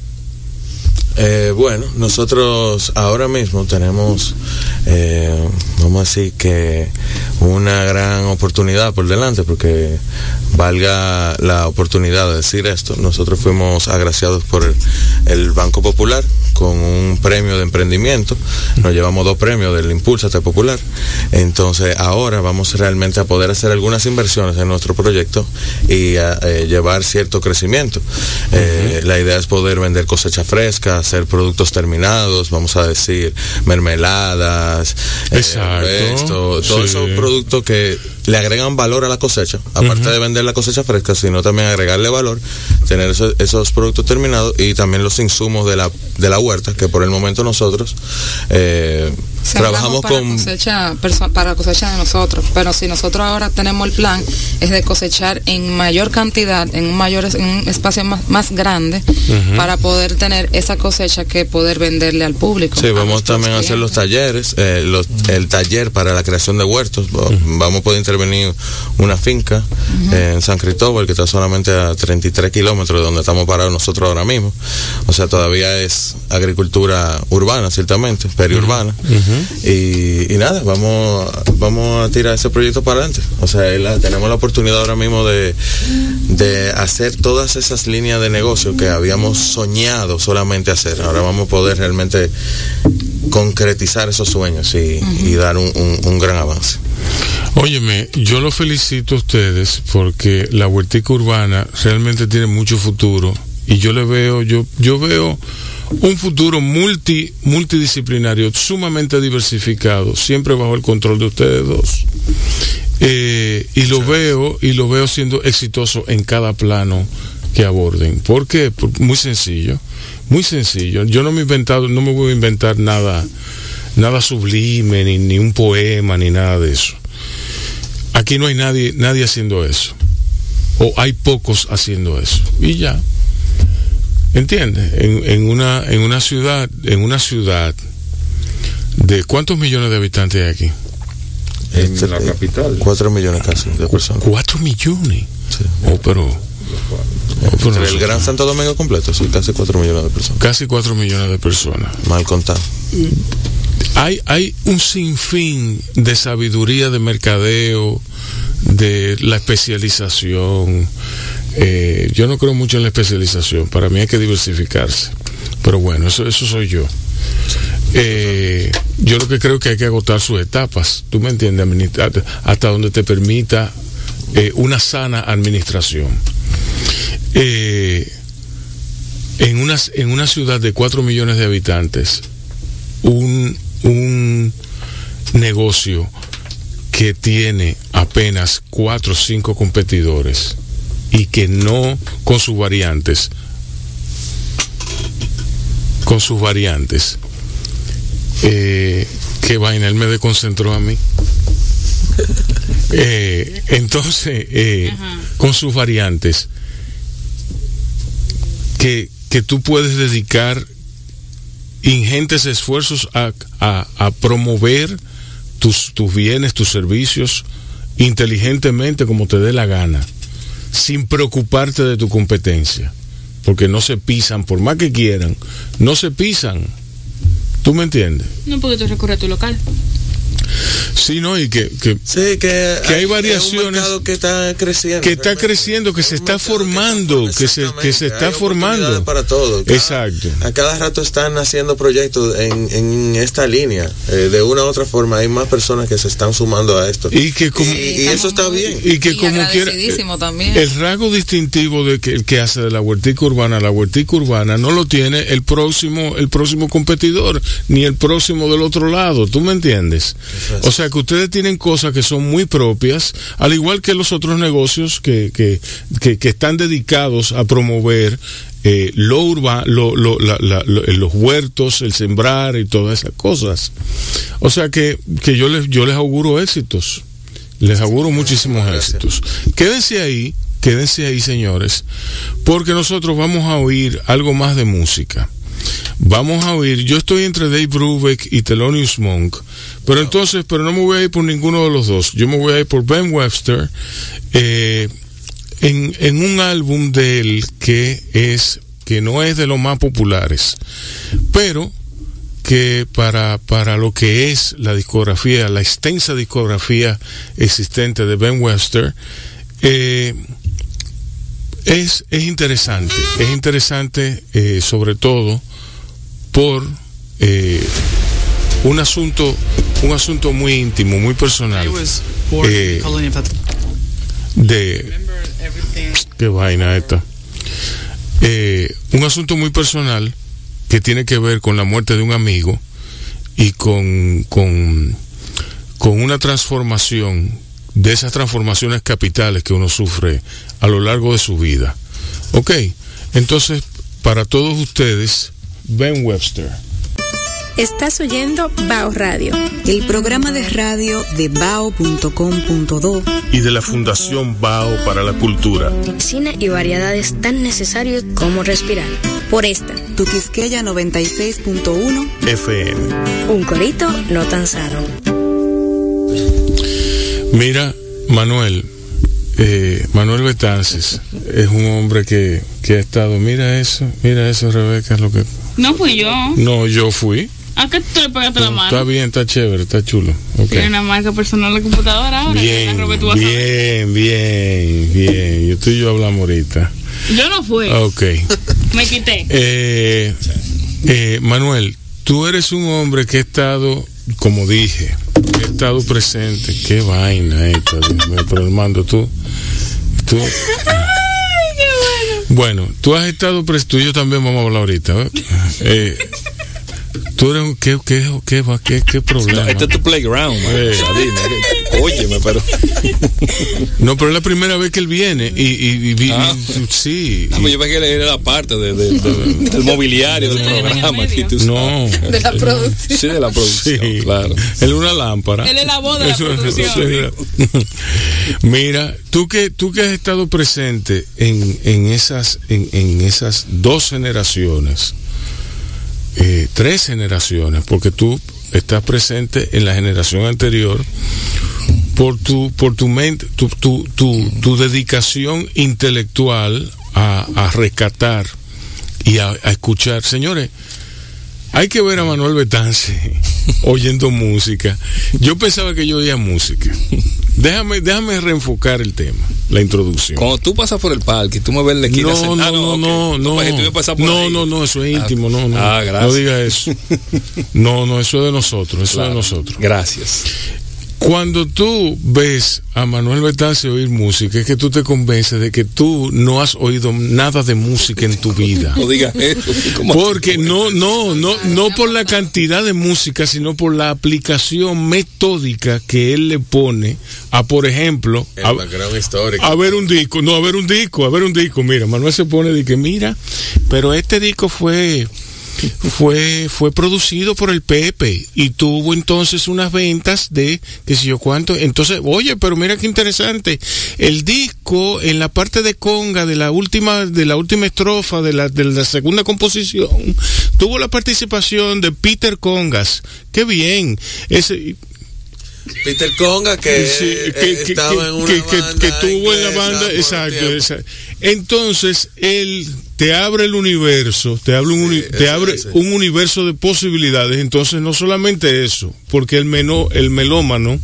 Eh, bueno, nosotros ahora mismo tenemos, eh, vamos a decir que una gran oportunidad por delante, porque valga la oportunidad de decir esto, nosotros fuimos agraciados por el, el Banco Popular con un premio de emprendimiento, nos llevamos dos premios del Impúlsate Popular, entonces ahora vamos realmente a poder hacer algunas inversiones en nuestro proyecto y a, eh, llevar cierto crecimiento. Eh, la idea es poder vender cosecha fresca, hacer productos terminados, vamos a decir mermeladas, eh, Exacto, esto, todos sí. esos productos que le agregan valor a la cosecha, aparte de vender la cosecha fresca, sino también agregarle valor, tener esos, esos productos terminados y también los insumos de la, de la huerta, que por el momento nosotros eh, Trabajamos para con cosecha, perso- para cosecha de nosotros, pero si nosotros ahora tenemos el plan es de cosechar en mayor cantidad, en un mayor en un espacio más, más grande, uh-huh. para poder tener esa cosecha que poder venderle al público. Sí, vamos también clientes. a hacer los talleres, eh, los, uh-huh. el taller para la creación de huertos. Uh-huh. Vamos a poder intervenir una finca uh-huh. eh, en San Cristóbal que está solamente a treinta y tres kilómetros de donde estamos parados nosotros ahora mismo. O sea, todavía es agricultura urbana, ciertamente, periurbana. Uh-huh. Y, y nada, vamos, vamos a tirar ese proyecto para adelante. O sea, la, tenemos la oportunidad ahora mismo de, de hacer todas esas líneas de negocio que habíamos soñado solamente hacer. Ahora vamos a poder realmente concretizar esos sueños y, uh-huh. y dar un, un, un gran avance. Óyeme, yo los felicito a ustedes porque la huertica urbana realmente tiene mucho futuro y yo le veo, yo, yo veo un futuro multi, multidisciplinario, sumamente diversificado, siempre bajo el control de ustedes dos. Eh, y lo veo, y lo veo siendo exitoso en cada plano que aborden. ¿Por qué? Por, muy sencillo, muy sencillo. Yo no me he inventado, no me voy a inventar nada, nada sublime, ni, ni un poema, ni nada de eso. Aquí no hay nadie, nadie haciendo eso. O hay pocos haciendo eso. Y ya. ¿Entiendes? En, en una en una ciudad en una ciudad de ¿cuántos millones de habitantes hay aquí? En este, la capital. Cuatro millones casi de personas. Cuatro millones. Sí. Oh, pero, oh, pero no el sé. Gran Santo Domingo completo, sí, casi cuatro millones de personas. Casi cuatro millones de personas. Mal contado. Hay hay un sinfín de sabiduría de mercadeo, de la especialización. Eh, yo no creo mucho en la especialización, para mí hay que diversificarse, pero bueno, eso, eso soy yo. Eh, yo lo que creo que hay que agotar sus etapas, tú me entiendes, administrar, hasta donde te permita eh, una sana administración. Eh, en, una, en una ciudad de cuatro millones de habitantes, un, un negocio que tiene apenas cuatro o cinco competidores y que no con sus variantes, con sus variantes, eh, qué vaina, él me desconcentró a mí. Eh, entonces, eh, con sus variantes, que, que tú puedes dedicar ingentes esfuerzos a, a, a promover tus, tus bienes, tus servicios, inteligentemente como te dé la gana, sin preocuparte de tu competencia, porque no se pisan, por más que quieran, no se pisan. ¿Tú me entiendes? No, porque tú recurres a tu local. Sí, no, y que, que, sí, que, que hay variaciones, es un que está creciendo, que está creciendo, que se está formando, que se, que se está formando para todo. Cada, exacto. A cada rato están haciendo proyectos en, en esta línea, eh, de una u otra forma hay más personas que se están sumando a esto. Y que como, y, y eso está bien. Y que y como quiera, también. El rasgo distintivo de que el que hace de la huertica urbana, la huertica urbana no lo tiene el próximo, el próximo competidor, ni el próximo del otro lado. ¿Tú me entiendes? O sea que ustedes tienen cosas que son muy propias, al igual que los otros negocios que, que, que, que están dedicados a promover eh, lo urbano, lo, lo, la, la, lo, los huertos, el sembrar y todas esas cosas. O sea que, que yo les, yo les auguro éxitos, les auguro muchísimos éxitos. Quédense ahí, quédense ahí, señores, porque nosotros vamos a oír algo más de música. Vamos a oír, yo estoy entre Dave Brubeck y Thelonious Monk, pero entonces, pero no me voy a ir por ninguno de los dos, yo me voy a ir por Ben Webster, eh, en, en un álbum de él que es, que no es de los más populares, pero que para, para lo que es la discografía, la extensa discografía existente de Ben Webster, eh, es, es interesante, es interesante eh, sobre todo por eh, un asunto un asunto muy íntimo, muy personal, eh, de qué vaina esta eh, un asunto muy personal que tiene que ver con la muerte de un amigo y con con con una transformación, de esas transformaciones capitales que uno sufre a lo largo de su vida. Ok, entonces para todos ustedes, Ben Webster. Estás oyendo Bao Radio, el programa de radio de bao punto com punto do y de la Fundación Bao para la Cultura. Cine y variedades tan necesarios como respirar. Por esta, Tu Quisqueya noventa y seis punto uno F M. un corito no tan sano. Mira, Manuel, eh, Manuel Betances es un hombre que, que ha estado, mira eso, mira eso, Rebeca, lo que... No fui yo. No, yo fui. ¿A qué tú le pegaste la mano? Está bien, está chévere, está chulo. Okay. Tiene una marca personal en la computadora ahora. Bien, la tú vas a bien, bien, bien. Yo tú y yo hablamos ahorita. Yo no fui. Ok. Me quité. Eh, eh, Manuel, tú eres un hombre que ha estado, como dije, que ha estado presente. Qué vaina esta, Dios mío, pero Armando, tú, tú. Ay, qué bueno. Bueno, tú has estado presente, tú y yo también vamos a hablar ahorita. ¿eh? Eh, tú eres un, ¿qué, qué, qué, qué, qué problema? No, este es tu playground, man. Eh. O sea, dime, óyeme, pero... No, pero es la primera vez que él viene y, y, y, Ah. y sí. Ah, pues yo pensé que era parte de, de, de- del mobiliario del Sí, programa. en el que tú No. sabes. De la producción. Sí, de la producción, Sí, claro. él es una lámpara. Él es la voz de la Eso- producción. Mira, tú que tú que has estado presente en, en esas en, en esas dos generaciones, eh, tres generaciones, porque tú estás presente en la generación anterior por tu por tu mente, tu tu tu, tu dedicación intelectual a, a rescatar y a, a escuchar, señores. Hay que ver a Manuel Betances oyendo música. Yo pensaba que yo oía música. Déjame, déjame reenfocar el tema, la introducción. Cuando tú pasas por el parque, tú me ves en la esquina. No, sentado. no, Ah, no, ok. no, no, pues, tú ibas a pasar por no, ahí. no, no, eso es Ah, íntimo, no, no, Ah, gracias. no diga eso. No, no, eso es de nosotros, eso Claro. es de nosotros. Gracias. Cuando tú ves a Manuel Betances oír música, es que tú te convences de que tú no has oído nada de música en tu vida. No digas eso. ¿Cómo? Porque no, no, no, no por la cantidad de música, sino por la aplicación metódica que él le pone a, por ejemplo, El a, background histórico. a ver un disco, no, a ver un disco, a ver un disco. Mira, Manuel se pone de que mira, pero este disco fue fue fue producido por el Pepe y tuvo entonces unas ventas de qué sé yo cuánto. Entonces, oye, pero mira qué interesante. El disco en la parte de conga de la última de la última estrofa de la de la segunda composición tuvo la participación de Peter Congas. Qué bien. Ese Peter Conga, que, Sí, eh, que, que- estaba que- en una que- que- banda que estuvo en la inglesa banda, por un exacto, tiempo. exacto. Entonces él te abre el universo, te abre un, uni- Sí, te ese, abre ese. un universo de posibilidades. Entonces no solamente eso, porque el menó, el melómano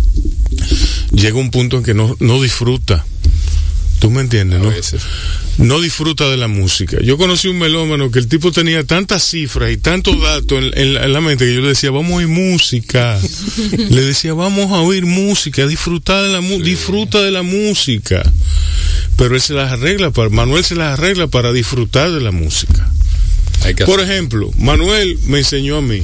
llega a un punto en que no, no disfruta. ¿Tú me entiendes, A no? veces. No disfruta de la música. Yo conocí un melómano que el tipo tenía tantas cifras y tantos datos en, en la, en la mente que yo le decía, vamos a oír música. Le decía, vamos a oír música, disfrutar de la mu- disfruta de la música. Pero él se las arregla para, Manuel se las arregla para disfrutar de la música. Hay que Por hacer- ejemplo, Manuel me enseñó a mí,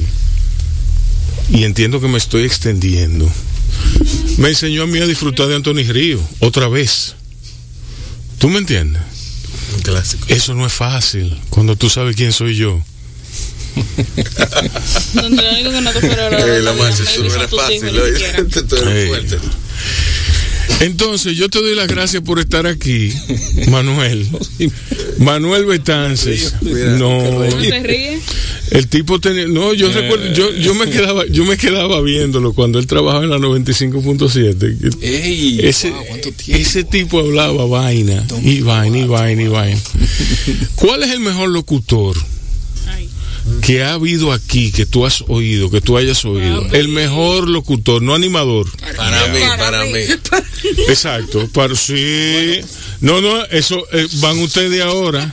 y entiendo que me estoy extendiendo, me enseñó a mí a disfrutar de Anthony Río, otra vez. ¿Tú me entiendes? Un clásico. Eso no es fácil cuando tú sabes quién soy yo. Donde lo único que no te fuera Eh, la marcha, eso no era fácil. oye. Tú eres Eh. fuerte. Entonces, yo te doy las gracias por estar aquí, Manuel. Manuel Betances. Mira, No, ¿No se ríe? el tipo tenía, no, yo recuerdo, yo, yo me quedaba, yo me quedaba viéndolo cuando él trabajaba en la noventa y cinco punto siete. Ey, Ese, wow, ¿cuánto tiempo? ese tipo hablaba vaina, y vaina, y vaina, y vaina. ¿Cuál es el mejor locutor Ay. que ha habido aquí, que tú has oído, que tú hayas oído? El mejor locutor, no animador. Para mí, para mí. Exacto, para sí. No, no, eso eh, van ustedes ahora.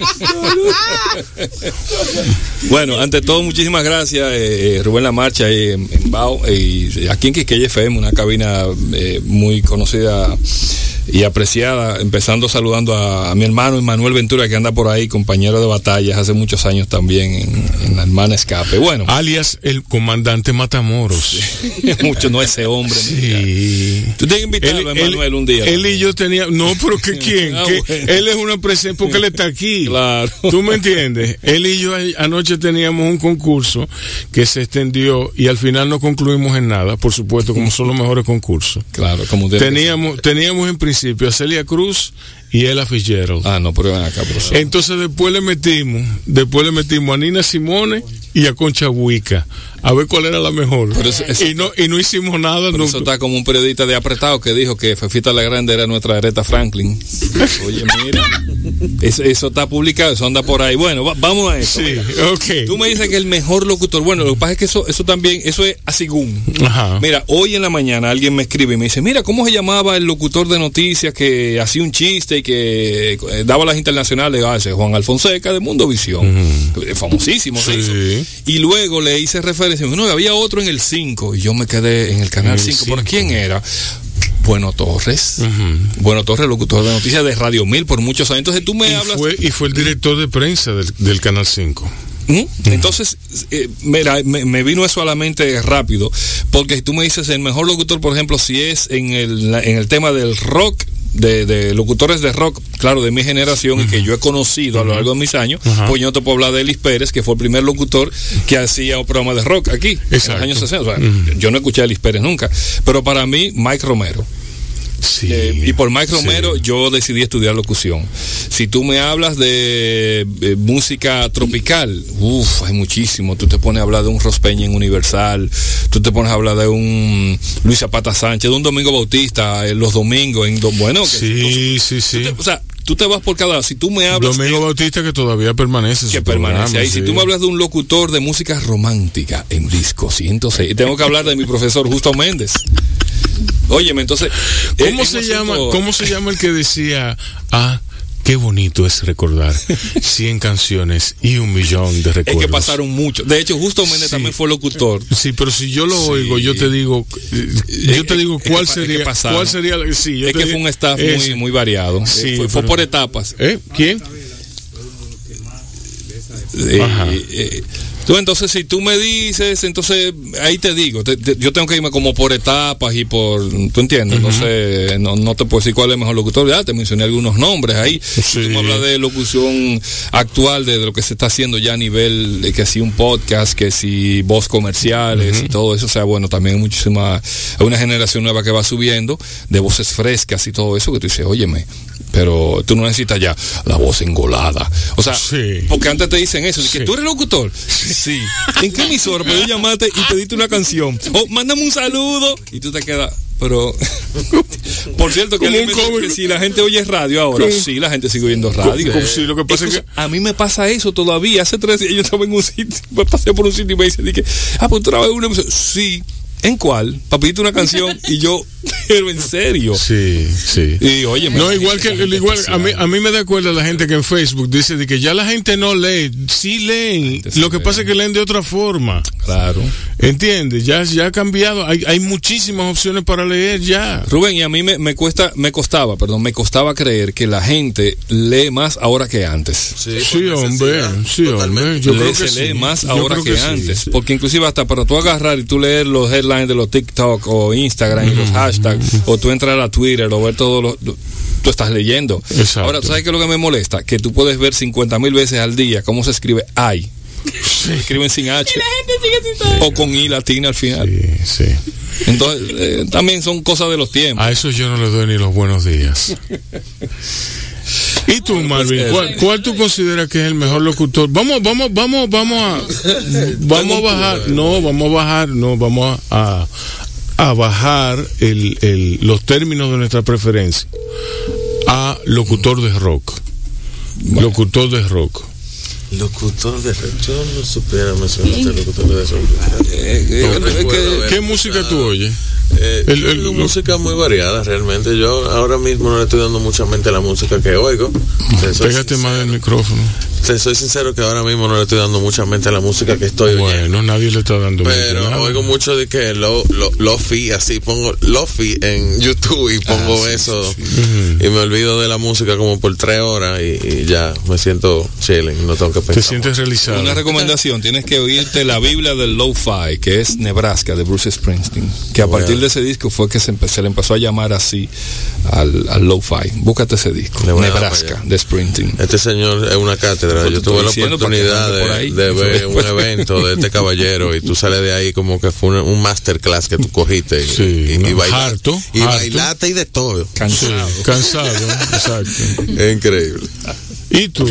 Bueno, ante todo, muchísimas gracias, eh, Rubén La Marcha eh, en, en Bao, eh, y aquí en Quisqueya F M, una cabina eh, muy conocida y apreciada, empezando saludando a, a mi hermano Manuel Ventura, que anda por ahí, compañero de batallas hace muchos años también en, en la hermana Escape. Bueno, alias el comandante Matamoros. Sí. Mucho no ese hombre. Sí. Tú tienes que invitarlo a Manuel un día. Él también. Y yo tenía, no, pero que quién, ah, que bueno. Él es una presencia porque él está aquí. Claro. ¿Tú me entiendes? Él y yo anoche teníamos un concurso que se extendió y al final no concluimos en nada, por supuesto, como son los mejores concursos. Claro, como teníamos, teníamos en principio a Celia Cruz y Ella Fitzgerald. Ah, no, pero ven acá, profesor. Entonces después le metimos, después le metimos a Nina Simone y a Concha Huica, a ver cuál era la mejor. Pero eso, eso, y no y no hicimos nada. No, eso está como un periodista de apretado que dijo que Fefita la Grande era nuestra Aretha Franklin. Oye, mira, eso, eso está publicado, eso anda por ahí. Bueno, va, vamos a eso. Sí, mira. Okay. Tú me dices que el mejor locutor, bueno, lo que pasa es que eso, eso también, eso es asigún. Ajá. Mira, hoy en la mañana alguien me escribe y me dice, mira, ¿cómo se llamaba el locutor de noticias que hacía un chiste y que eh, daba las internacionales? Ah, ese Juan Alfonseca de Mundovisión. Uh-huh. Famosísimo, sí. Se y luego le hice referencia, no, había otro en el cinco y yo me quedé en el canal cinco. ¿Por quién era? Bueno Torres. Uh-huh. Bueno Torres, locutor de noticias de Radio Mil por muchos años. Entonces tú me y hablas. Fue, y fue el director de prensa del, del canal cinco. ¿Mm? Uh-huh. Entonces, eh, mira, me, me vino eso a la mente rápido, porque si tú me dices el mejor locutor, por ejemplo, si es en el, en el tema del rock, De, de locutores de rock, claro, de mi generación, uh-huh. y que yo he conocido a lo largo de mis años, uh-huh. pues yo no te puedo hablar de Elis Pérez, que fue el primer locutor que hacía un programa de rock aquí. Exacto. En los años sesenta. O sea, uh-huh. yo no escuché a Elis Pérez nunca, pero para mí Mike Romero. Sí, eh, y por Mike Romero sí. yo decidí estudiar locución. Si tú me hablas de, de música tropical, uff, hay muchísimo. Tú te pones a hablar de un Ros Peña en Universal, tú te pones a hablar de un Luis Zapata Sánchez, de un Domingo Bautista, eh, los domingos, en bueno, que, sí, tú, sí, sí. Te, o sea, tú te vas por cada, si tú me hablas Domingo de, Bautista, que todavía permanece que permanece programa, ahí, sí. Si tú me hablas de un locutor de música romántica en disco ciento seis, tengo que hablar de mi profesor Justo Méndez. Óyeme, entonces, ¿cómo se llama? Asunto... ¿Cómo se llama el que decía, ah, qué bonito es recordar cien canciones y un millón de recuerdos? Es que pasaron mucho. De hecho, Justo Méndez sí. también fue locutor. Sí, pero si yo lo sí. oigo, yo te digo, yo te digo cuál es que, sería, es que cuál sería. Sí, yo es te que digo, fue un staff es, muy, muy variado. Sí, fue, pero, fue por etapas. ¿Eh? ¿Quién? Eh, eh, tú entonces si tú me dices, entonces ahí te digo, te, te, yo tengo que irme como por etapas y por, tú entiendes, uh-huh. entonces no, no te puedo decir cuál es el mejor locutor, ya te mencioné algunos nombres ahí. Sí. Tú me hablas de locución actual, de, de lo que se está haciendo ya a nivel de que si un podcast, que si voz comerciales uh-huh. y todo eso, o sea, bueno, también hay muchísima, hay una generación nueva que va subiendo de voces frescas y todo eso, que tú dices, óyeme, pero tú no necesitas ya la voz engolada. O sea, sí. porque antes te dicen eso, de que sí. tú eres locutor. Sí. ¿En qué emisora puedo llamarte y pedirte una canción? O mándame un saludo y tú te quedas. Pero, por cierto, que, me que si la gente oye radio ahora, ¿Qué? sí, la gente sigue oyendo radio. ¿Cómo, sí, lo que pasa es, es que a mí me pasa eso todavía. Hace tres días yo estaba en un sitio, me pasé por un sitio y me dice, dije, ah, pues tú trabajas en una emisora. Sí. ¿En cuál? Para pedirte una canción y yo, pero en serio. Sí, sí. Y oye, no, igual que igual a mí a mí me da cuenta la gente que en Facebook dice de que ya la gente no lee, sí leen. Lo que pasa es que leen de otra forma. Claro. ¿Entiendes? Ya ya ha cambiado, hay hay muchísimas opciones para leer ya. Rubén, y a mí me, me cuesta me costaba, perdón, me costaba creer que la gente lee más ahora que antes. Sí, sí hombre, sí, hombre. Yo creo que se lee más ahora que, que antes, sí. porque inclusive hasta para tú agarrar y tú leer los headlines de los TikTok o Instagram y los hashtags, o tú entrar a Twitter o ver todo lo, tú estás leyendo. Exacto. Ahora, ¿sabes qué es lo que me molesta? Que tú puedes ver cincuenta mil veces al día cómo se escribe ay. Se escriben sin H. Y la gente sigue sin todo. O con I latina al final. Sí, sí. Entonces, eh, también son cosas de los tiempos. A eso yo no le doy ni los buenos días. ¿Y tú, Marvin? ¿Cuál, ¿Cuál tú consideras que es el mejor locutor? Vamos, vamos, vamos, vamos a, vamos a bajar, no, vamos a bajar, no, vamos a, a bajar el, el, los términos de nuestra preferencia a locutor de rock. Bueno. Locutor de rock. Locutor de rock. Yo no supiera mencionarte locutor de rock. Eh, eh, no, ¿Qué, ¿Qué música tú oyes? Eh, el, yo el, oigo música muy variada realmente. Yo ahora mismo no le estoy dando mucha mente a la música que oigo. Pégate más del micrófono. Te soy sincero que ahora mismo no le estoy dando mucha mente a la música que estoy bueno, oyendo. Bueno, nadie le está dando mente. Pero oigo mucho de que lo, lo, Lofi, así pongo Lofi en YouTube y pongo ah, sí, eso sí, sí. y me olvido de la música como por tres horas y, y ya me siento chilling, no tengo que pensar. Te sientes realizado. Una recomendación, tienes que oírte la Biblia del Lo-Fi, que es Nebraska, de Bruce Springsteen, que a bueno. partir de ese disco fue que se, se le empezó a llamar así al, al Lo-Fi. Búscate ese disco, Nebraska, de Springsteen. Este señor es una cátedra, yo tuve la oportunidad de, de ver un evento de este caballero y tú sales de ahí como que fue un, un masterclass que tú cogiste y, sí, y, no, y, baila, harto, y harto. bailaste y de todo. Cansado. Sí, cansado, exacto. Es increíble. ¿Y tú,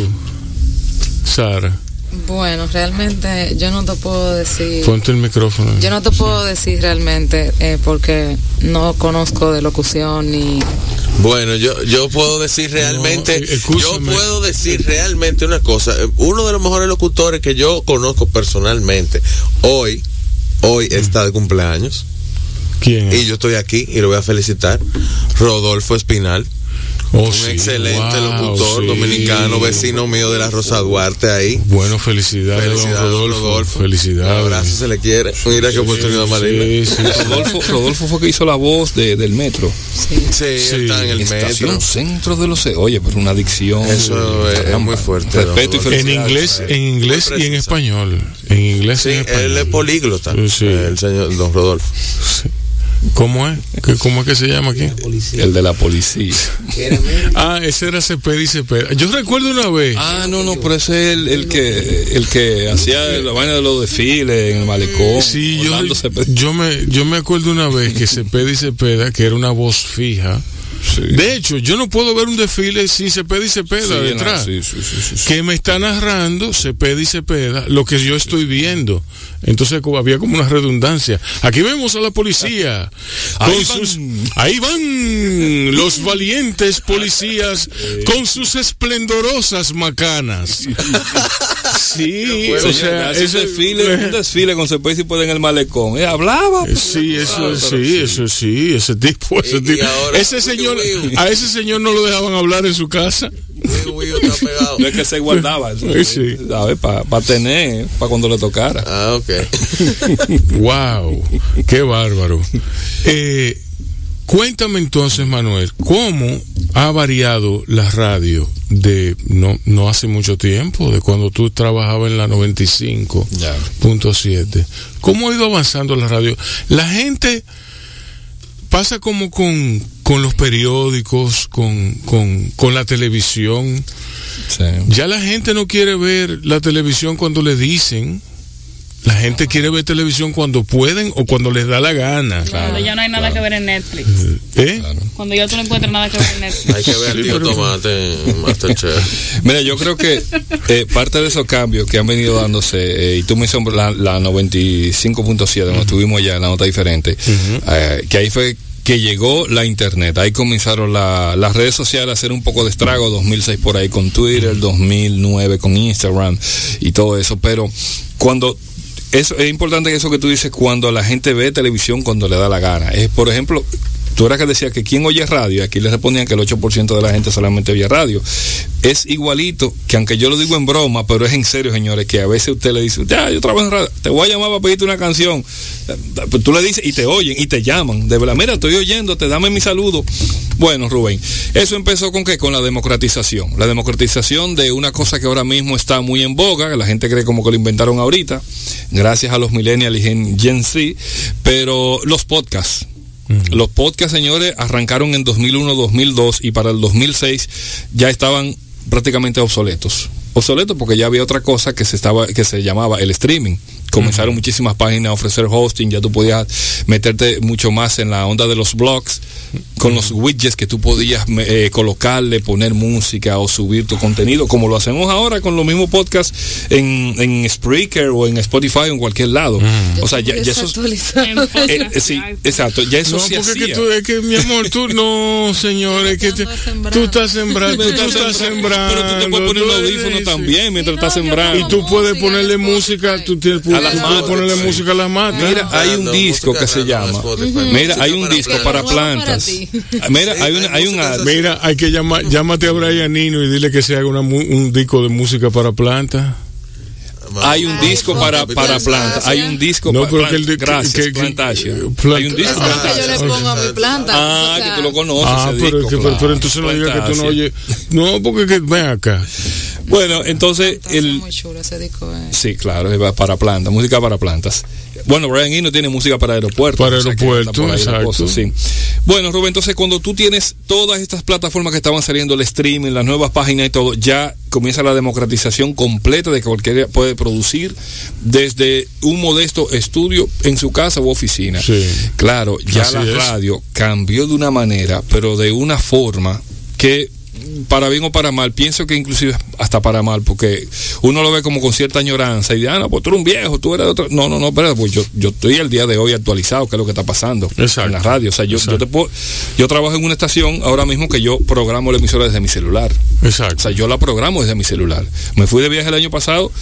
Sara? Bueno, realmente yo no te puedo decir. Ponte el micrófono. Yo no te puedo decir realmente eh, porque no conozco de locución ni. Bueno, yo yo puedo decir realmente, no, yo puedo decir realmente una cosa. Uno de los mejores locutores que yo conozco personalmente, hoy, hoy está de cumpleaños. ¿Quién es? Y yo estoy aquí y lo voy a felicitar. Rodolfo Espinal. Oh, un sí, excelente wow, locutor sí. dominicano, vecino mío de la Rosa Duarte ahí. Bueno, felicidades, felicidades don Rodolfo. Rodolfo. Felicidades. Un abrazo se le quiere. Mira qué sí, oportunidad más linda. Sí, sí, Rodolfo, Rodolfo fue que hizo la voz de, del metro. Sí, sí, sí, está en el Estación metro. Centro de los... Oye, pero una adicción. Eso es, es muy fuerte. Respeto y felicidades. En inglés, en inglés y en español. En inglés sí, y en español. Él es políglota, sí. el señor don Rodolfo. Sí. ¿Cómo es? ¿Cómo es que se llama aquí? El de la policía. Ah, ese era Cepeda y Cepeda. Yo recuerdo una vez. Ah, no, no, pero ese es el, el que el que hacía la vaina de los desfiles en el malecón. Sí, yo, yo me yo me acuerdo una vez que Cepeda y Cepeda, que era una voz fija. Sí. De hecho, yo no puedo ver un desfile sin Cepeda y Cepeda sí, detrás. No, sí, sí, sí, sí, sí. Que me está narrando Cepeda y Cepeda lo que yo estoy viendo. Entonces había como una redundancia. Aquí vemos a la policía. Con ahí, sus, van. ahí van los valientes policías con sus esplendorosas macanas. Sí, no, o sea, ese desfile, un desfile con Cepeda y Cepeda en el malecón. ¿Eh? Hablaba. Pues, sí, eso ah, sí, sí, eso sí, ese tipo, ese y, tipo. Y ahora, ese señor, a ese señor no lo dejaban hablar en su casa. Wii, Wii está pegado. No es que se guardaba eso, sí. ¿sabes? Para pa tener, para cuando le tocara. Ah, ok. Wow, qué bárbaro. Eh, cuéntame entonces, Manuel, ¿cómo ha variado la radio de no, no hace mucho tiempo, de cuando tú trabajabas en la noventa y cinco punto siete? ¿Cómo ha ido avanzando la radio? La gente pasa como con, con los periódicos, con, con, con la televisión. Sí. Ya la gente no quiere ver la televisión cuando le dicen. La gente quiere ver televisión cuando pueden o cuando les da la gana. Claro, cuando ya no hay nada claro. que ver en Netflix. ¿Eh? Claro. Cuando ya tú no encuentras nada que ver en Netflix. Hay que ver al tío Tomate en Masterchef. Mira, yo creo que eh, parte de esos cambios que han venido dándose, eh, y tú mencionas la, la noventa y cinco punto siete, uh-huh. donde estuvimos ya en la nota diferente, uh-huh. eh, que ahí fue que llegó la internet, ahí comenzaron la, las redes sociales a hacer un poco de estrago, dos mil seis por ahí con Twitter, dos mil nueve con Instagram y todo eso, pero cuando eso es importante, eso que tú dices, cuando la gente ve televisión cuando le da la gana. Es, por ejemplo, tú eras que decías que quién oye radio, aquí les respondían que el ocho por ciento de la gente solamente oye radio. Es igualito, que aunque yo lo digo en broma, pero es en serio, señores, que a veces usted le dice, ya, yo trabajo en radio, te voy a llamar para pedirte una canción. Pues tú le dices y te oyen y te llaman. De verdad, mira, estoy oyéndote, dame mi saludo. Bueno, Rubén, eso empezó con qué? Con la democratización. La democratización de una cosa que ahora mismo está muy en boga, que la gente cree como que lo inventaron ahorita, gracias a los millennials y Gen, Gen Z, pero los podcasts. Uh-huh. Los podcasts, señores, arrancaron en dos mil uno, dos mil dos y para el dos mil seis ya estaban prácticamente obsoletos. Obsoletos porque ya había otra cosa que se estaba que se llamaba el streaming. Comenzaron uh-huh. muchísimas páginas a ofrecer hosting, ya tú podías meterte mucho más en la onda de los blogs, con uh-huh. los widgets que tú podías eh, colocarle, poner música o subir tu contenido, como lo hacemos ahora con los mismos podcasts en, en Spreaker o en Spotify o en cualquier lado. Uh-huh. O sea, ya, ya eso... Eh, eh, sí, exacto, ya eso no, sí porque hacía. Que tú, es que, mi amor, tú no, señores, que te, tú estás sembrando, tú estás sembrando. Pero tú te puedes poner un audífono también mientras estás sembrando. Y tú puedes ponerle música, tú tienes las matas. Ponerle música a las matas. Mira, hay un disco que se llama. Mira, hay un disco para plantas. Mira, hay un hay un Mira, hay que llamar, llámate a Brian Nino y dile que se haga una, un disco de música para plantas. Hay un disco para para plantas, hay un disco no, para plantas. Gracias, que, que, Plantation. Plant Hay un disco ah, Plantation. Yo le pongo a mi planta. Ah, o sea, que tú lo conoces. Ah, ese pero, disco, que, claro. pero entonces no digas que tú no oyes. No, porque que, ven acá. Bueno, entonces el muy chulo ese disco. Eh. Sí, claro, es para plantas, música para plantas. Bueno, Brian Eno tiene música para aeropuertos. Para o sea, aeropuertos, exacto. Cosa, sí. Bueno, Rubén, entonces cuando tú tienes todas estas plataformas que estaban saliendo, el streaming, las nuevas páginas y todo, ya comienza la democratización completa de que cualquiera puede producir desde un modesto estudio en su casa u oficina. Sí. Claro, ya Así la es. radio cambió de una manera, pero de una forma que, para bien o para mal, pienso que inclusive hasta para mal, porque uno lo ve como con cierta añoranza y dice, ah, no, pues tú eres un viejo, tú eres otro. No, no, no, pero pues yo, yo estoy el día de hoy actualizado, qué es lo que está pasando. Exacto. En la radio. O sea, yo, yo te puedo, yo trabajo en una estación ahora mismo que yo programo la emisora desde mi celular. Exacto. O sea, yo la programo desde mi celular. Me fui de viaje el año pasado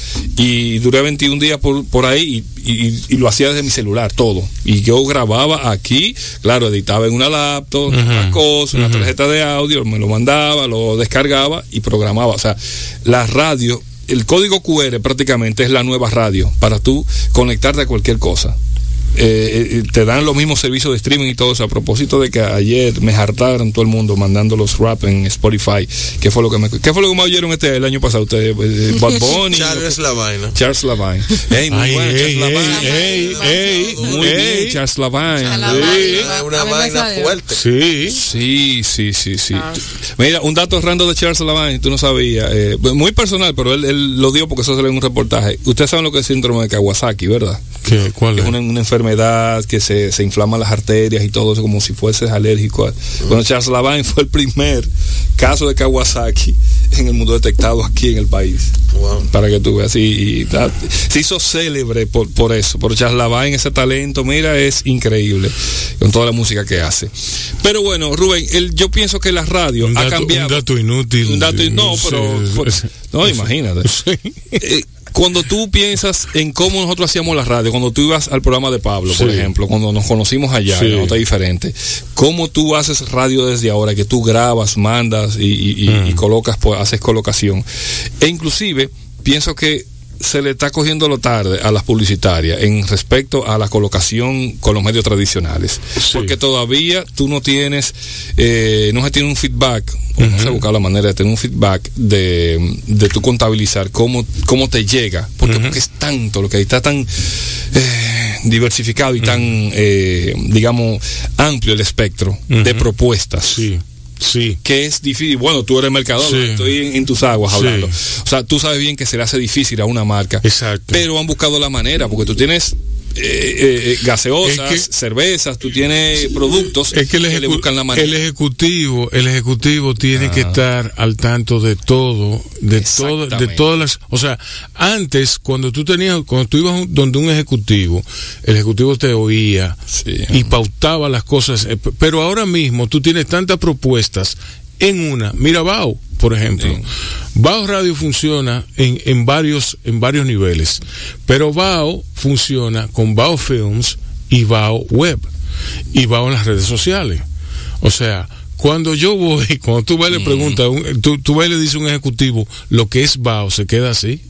y duré veintiún días por, por ahí y, y, y lo hacía desde mi celular, todo. Y yo grababa aquí, claro, editaba en una laptop, uh-huh. una cosa, una uh-huh. tarjeta de audio, me lo mandaba, lo descargaba y programaba. O sea, la radio, el código cu erre prácticamente es la nueva radio para tú conectarte a cualquier cosa. Eh, eh, te dan los mismos servicios de streaming y todo eso. A propósito de que ayer me hartaron todo el mundo mandando los rap en Spotify. ¿Qué fue lo que me, qué fue lo que me oyeron este el año pasado? Ustedes, eh, Bad Bunny. Charles Lavine. Charles Lavine. Hey, muy Ay, bueno, ey, Charles Lavine. ey, ey, Muy ey. bien, Charles Lavine. Sí, una vaina fuerte. Sí. Sí, sí, sí, sí. Mira, un dato random de Charles Lavine, tú no sabías. Eh, muy personal, pero él, él lo dio porque eso salió en un reportaje. Ustedes saben lo que es el síndrome de Kawasaki, ¿verdad? ¿Qué? ¿Cuál que es? es una, una enfermedad que se, se inflaman las arterias y todo eso como si fueses alérgico a... Bueno, Charles Lavine fue el primer caso de Kawasaki en el mundo detectado aquí en el país. Wow. Para que tú veas, y, y da, se hizo célebre por, por eso, por Charles Lavine, ese talento, mira, es increíble con toda la música que hace. Pero bueno, Rubén, el, yo pienso que la radio un dato, ha cambiado. Un dato inútil. Un dato, no, sí, pero... sí, por, sí, no, sí, imagínate. Sí. Eh, cuando tú piensas en cómo nosotros hacíamos la radio, cuando tú ibas al programa de Pablo, por sí. ejemplo, cuando nos conocimos allá, sí. ¿no? diferente, cómo tú haces radio desde ahora, que tú grabas, mandas y, y, y, mm. y colocas, pues, haces colocación. E inclusive, pienso que se le está cogiendo lo tarde a las publicitarias en respecto a la colocación con los medios tradicionales, sí. porque todavía tú no tienes, eh, no se tiene un feedback, o uh-huh. no se busca la manera de tener un feedback de, de tu contabilizar cómo, cómo te llega, porque, uh-huh. porque es tanto lo que está tan eh, diversificado y uh-huh. tan, eh, digamos, amplio el espectro uh-huh. de propuestas. Sí. Sí. Que es difícil. Bueno, tú eres mercador, sí. estoy en, en tus aguas hablando. Sí. O sea, tú sabes bien que se le hace difícil a una marca. Exacto. Pero han buscado la manera, porque tú tienes eh, eh, gaseosas, es que, cervezas, tú tienes productos es que, el ejecu- que le buscan la manera. El ejecutivo, el ejecutivo tiene ah. que estar al tanto de todo, de todo, de todas las, o sea, antes cuando tú tenías, cuando tú ibas donde un ejecutivo, el ejecutivo te oía sí. y pautaba las cosas, pero ahora mismo tú tienes tantas propuestas en una. Mira, Bao, por ejemplo, sí. Bao Radio funciona en, en varios en varios niveles, pero Bao funciona con Bao Films y Bao Web y Bao en las redes sociales. O sea, cuando yo voy, cuando tú vas y le preguntas, un, tú, tú vas y le dices a un ejecutivo lo que es Bao, se queda así.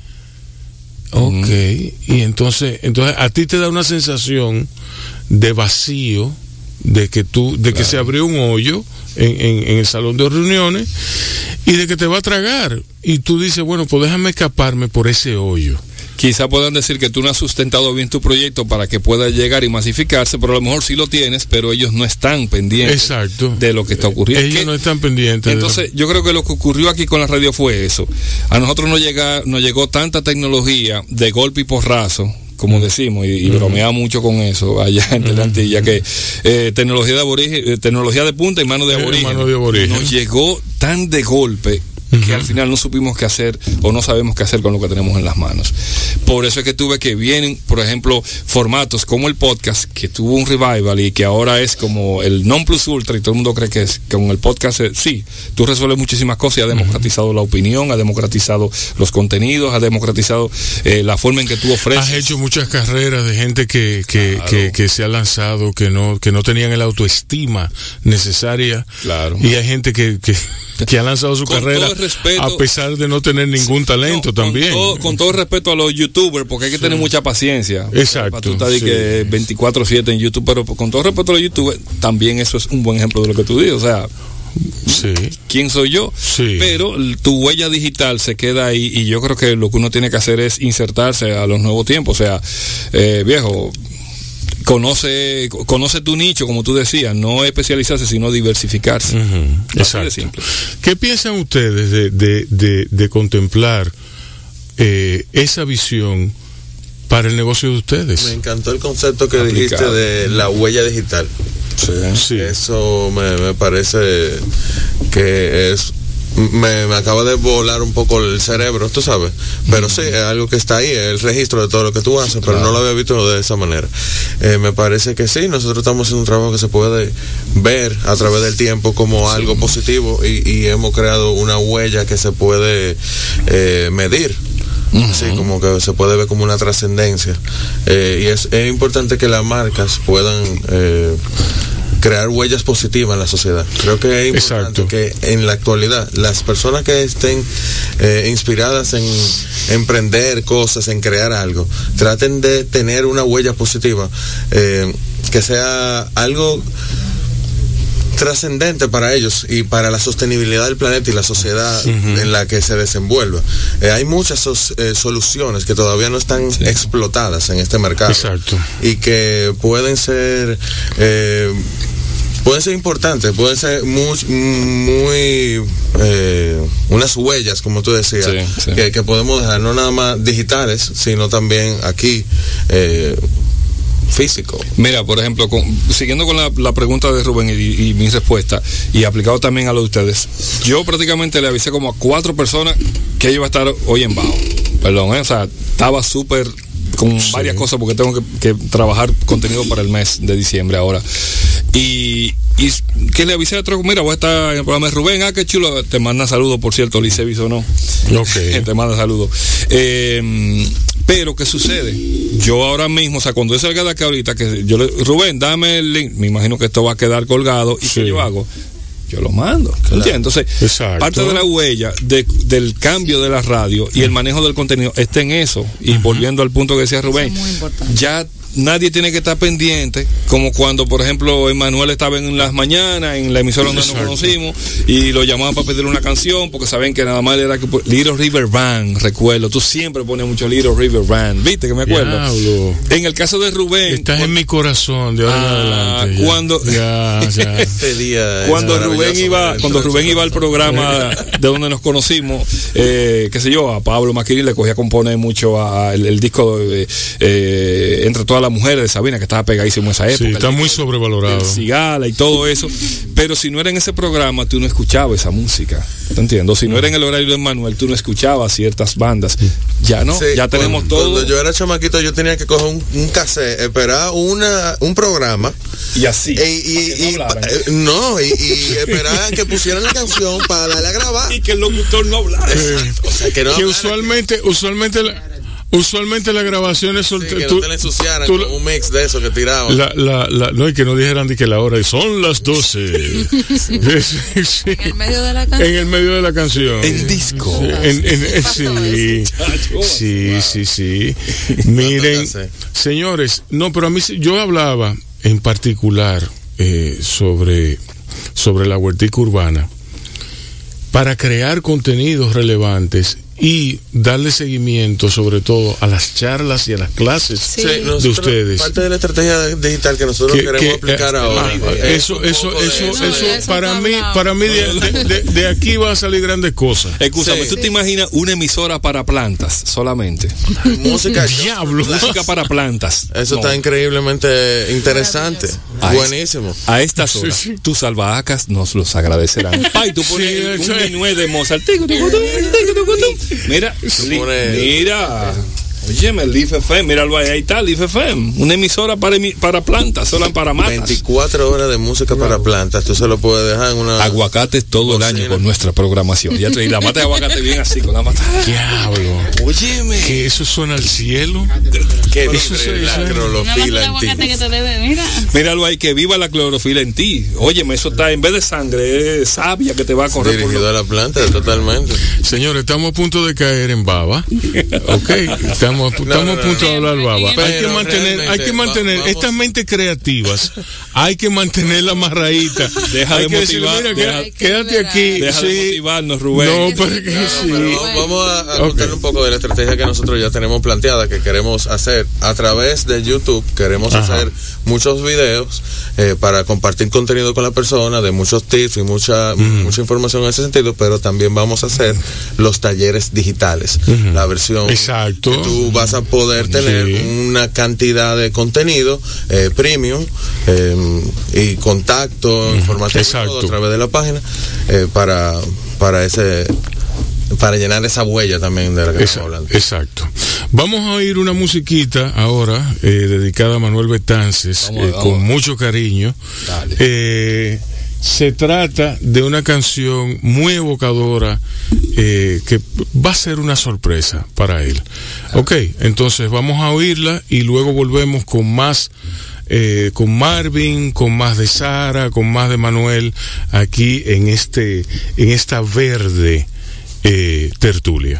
Ok, mm. y entonces, entonces a ti te da una sensación de vacío, de que tú, de claro. que se abrió un hoyo en, en, en el salón de reuniones y de que te va a tragar. Y tú dices, bueno, pues déjame escaparme por ese hoyo. Quizá puedan decir que tú no has sustentado bien tu proyecto para que pueda llegar y masificarse, pero a lo mejor sí lo tienes, pero ellos no están pendientes Exacto. de lo que está ocurriendo. Ellos ¿Qué? no están pendientes. Entonces, yo creo que lo que ocurrió aquí con la radio fue eso. A nosotros nos, llega, nos llegó tanta tecnología de golpe y porrazo, como decimos, y, y uh-huh. bromeaba mucho con eso allá en uh-huh. Telantilla, que eh, tecnología de aborigen, eh, tecnología de punta y mano de aborigen. Eh, mano de aborigen. Nos llegó tan de golpe uh-huh. que al final no supimos qué hacer o no sabemos qué hacer con lo que tenemos en las manos. Por eso es que tuve que vienen, por ejemplo, formatos como el podcast, que tuvo un revival y que ahora es como el non plus ultra y todo el mundo cree que es con el podcast, es, sí, tú resuelves muchísimas cosas y ha democratizado uh-huh. la opinión, ha democratizado los contenidos, ha democratizado eh, la forma en que tú ofreces. Has hecho muchas carreras de gente que, que, claro. que, que se ha lanzado, que no, que no tenían el autoestima necesaria. Claro. Y hay gente que, que, que ha lanzado su con carrera respeto, a pesar de no tener ningún talento no, también. Con todo, con todo respeto a los youtubers, porque hay que sí. tener mucha paciencia. Exacto. Para tú estar sí. que veinticuatro siete en YouTube, pero con todo respeto a los youtubers, también eso es un buen ejemplo de lo que tú dices. O sea, sí. ¿quién soy yo? Sí. Pero tu huella digital se queda ahí y yo creo que lo que uno tiene que hacer es insertarse a los nuevos tiempos. O sea, eh, viejo, conoce conoce tu nicho, como tú decías, no especializarse, sino diversificarse. Uh-huh. Exacto. Simple. ¿Qué piensan ustedes de, de, de, de contemplar eh, esa visión para el negocio de ustedes? Me encantó el concepto que Aplicado. dijiste de la huella digital. Sí, sí. Eso me, me parece que es me, me acaba de volar un poco el cerebro, tú sabes, pero sí, es algo que está ahí, el registro de todo lo que tú haces, pero claro. no lo había visto de esa manera. Eh, me parece que sí, nosotros estamos haciendo un trabajo que se puede ver a través del tiempo como sí. algo positivo y, y hemos creado una huella que se puede eh, medir. Uh-huh. Así como que se puede ver como una trascendencia. Eh, y es, es importante que las marcas puedan eh, crear huellas positivas en la sociedad. Creo que es importante Exacto. que en la actualidad las personas que estén eh, inspiradas en emprender cosas, en crear algo, traten de tener una huella positiva, eh, que sea algo trascendente para ellos y para la sostenibilidad del planeta y la sociedad uh-huh. en la que se desenvuelva. Eh, hay muchas sos, eh, soluciones que todavía no están sí. explotadas en este mercado. Exacto. Y que pueden ser eh, pueden ser importantes, pueden ser muy, muy eh, unas huellas, como tú decías, sí, sí. Que, que podemos dejar, no nada más digitales, sino también aquí eh, físico. Mira, por ejemplo, con, siguiendo con la, la pregunta de Rubén y, y mi respuesta, y aplicado también a lo de ustedes, yo prácticamente le avisé como a cuatro personas que yo iba a estar hoy en Bajo. Perdón, ¿eh? O sea, estaba súper con sí. varias cosas porque tengo que, que trabajar contenido para el mes de diciembre ahora. Y, y que le avisé a otro, mira, voy a estar en el programa de Rubén, ah, qué chulo, te manda saludos, por cierto, Licevis o no. Okay. Te manda saludos. Eh, pero, ¿qué sucede? Yo ahora mismo, o sea, cuando yo salga de acá ahorita, que yo le, Rubén, dame el link, me imagino que esto va a quedar colgado, y sí. ¿qué yo hago? Yo lo mando, claro. ¿entiendes? Entonces, Exacto. parte de la huella de, del cambio de la radio y el manejo del contenido está en eso. Y uh-huh. volviendo al punto que decía Rubén, ya nadie tiene que estar pendiente, como cuando, por ejemplo, Emanuel estaba en las mañanas, en la emisora donde Exacto. nos conocimos, y lo llamaban para pedirle una canción, porque saben que nada más era que Little River Band, recuerdo, tú siempre pones mucho Little River Band, ¿viste que me acuerdo? Diablo. En el caso de Rubén... Estás cuando, en mi corazón de ahora ah, en adelante. Ya. Cuando, ya, ya. Este día cuando Rubén iba, cuando Rubén iba al programa de donde nos conocimos, eh, qué sé yo, a Pablo Maquiri le cogía a componer mucho a, a el, el disco de, eh, Entre todas las mujeres de Sabina, que estaba pegadísimo en esa época. Sí, está muy sobrevalorado. El Cigala y todo eso. Pero si no era en ese programa, tú no escuchabas esa música. ¿Te entiendo? Si no era en el horario de Manuel, tú no escuchabas ciertas bandas. Ya no, sí, ya tenemos cuando, todo. Cuando yo era chamaquito, yo tenía que coger un, un cassette, esperar una, un programa. Y así. E, y, y, y, no, y, y esperar que pusieran la canción para darle a grabar. Y que el locutor no hablara. Exacto. O sea, que no que usualmente, que... usualmente la... Usualmente las grabaciones son... Sí, que tú, no te le ensuciaran tú, con un mix de eso que tiraban. La, la, la, no, y que no dijeran de que la hora son las doce. Sí. Sí. En el medio de la canción. En el medio de la canción. El disco. Sí, en, en, sí, sí, sí, sí. Miren, señores, no, pero a mí yo hablaba en particular eh, sobre, sobre la huertica urbana para crear contenidos relevantes y darle seguimiento sobre todo a las charlas y a las clases Sí. Sí, de nosotros, ustedes. parte de la estrategia digital que nosotros Que- queremos que, aplicar eh, ahora. ah, es eso, un eso, poco de eso, No, eso, de eso para te mí, hablaba. para mí de, de- de- de aquí va a salir grandes cosas. Escúchame, Sí. ¿tú te imaginas una emisora para plantas solamente? música. Diablo. Música para plantas. Eso No. está increíblemente interesante. Ay, Buenísimo. A estas horas, Sí, sí. tus salvajacas nos los agradecerán. Ay, tú pones Sí, un eso es. minué de Mozart. Tico, tico, tico, tico, tico, tico. Mira, li- pone- mira. Óyeme, el L I F F M, míralo ahí, ahí está, el L I F F M. Una emisora para, emi- para plantas, solo para matas. veinticuatro horas de música para plantas. Tú se lo puedes dejar en una. Aguacates todo el Bocina. año con nuestra programación. Ya te, y la mata de aguacate bien así, con la mata. Diablo. Óyeme. Que eso suena al cielo. Qué Eso libre es- la eso es- clorofila en ti. que te debe, mira. Míralo ahí, que viva la clorofila en ti. Óyeme, eso está, en vez de sangre, es savia que te va a correr por Dirigido lo- a la planta, totalmente. Señores, estamos a punto de caer en baba. Ok, estamos, estamos no, a punto de hablar baba. Hay que Pero mantener, hay realmente, que mantener va- vamos- estas mentes creativas, hay que mantenerlas amarraditas. Deja Hay de que decirle, motivar, mira, deja- qué- quédate aquí. Deja de sí. motivarnos, Rubén. No, porque Pero sí. vamos- vamos a, a Ok. contarle un poco de la estrategia que nosotros ya tenemos planteada, que queremos hacer a través de YouTube. Queremos Ajá. hacer muchos videos eh, para compartir contenido con la persona, de muchos tips y mucha mucha información en ese sentido, pero también vamos a hacer los talleres digitales, la versión Exacto. que tú vas a poder tener Sí. una cantidad de contenido eh, premium eh, y contacto informativo Exacto. todo a través de la página eh, para para ese para llenar esa huella también de la que Esa- estamos hablando. exacto. Vamos a oír una musiquita ahora eh, dedicada a Manuel Betances Vamos, eh, vamos. con mucho cariño. Dale. Eh, se trata de una canción muy evocadora eh, que va a ser una sorpresa para él. Ok, entonces vamos a oírla y luego volvemos con más, eh, con Marvin, con más de Sara, con más de Manuel aquí en este, en esta verde eh, tertulia.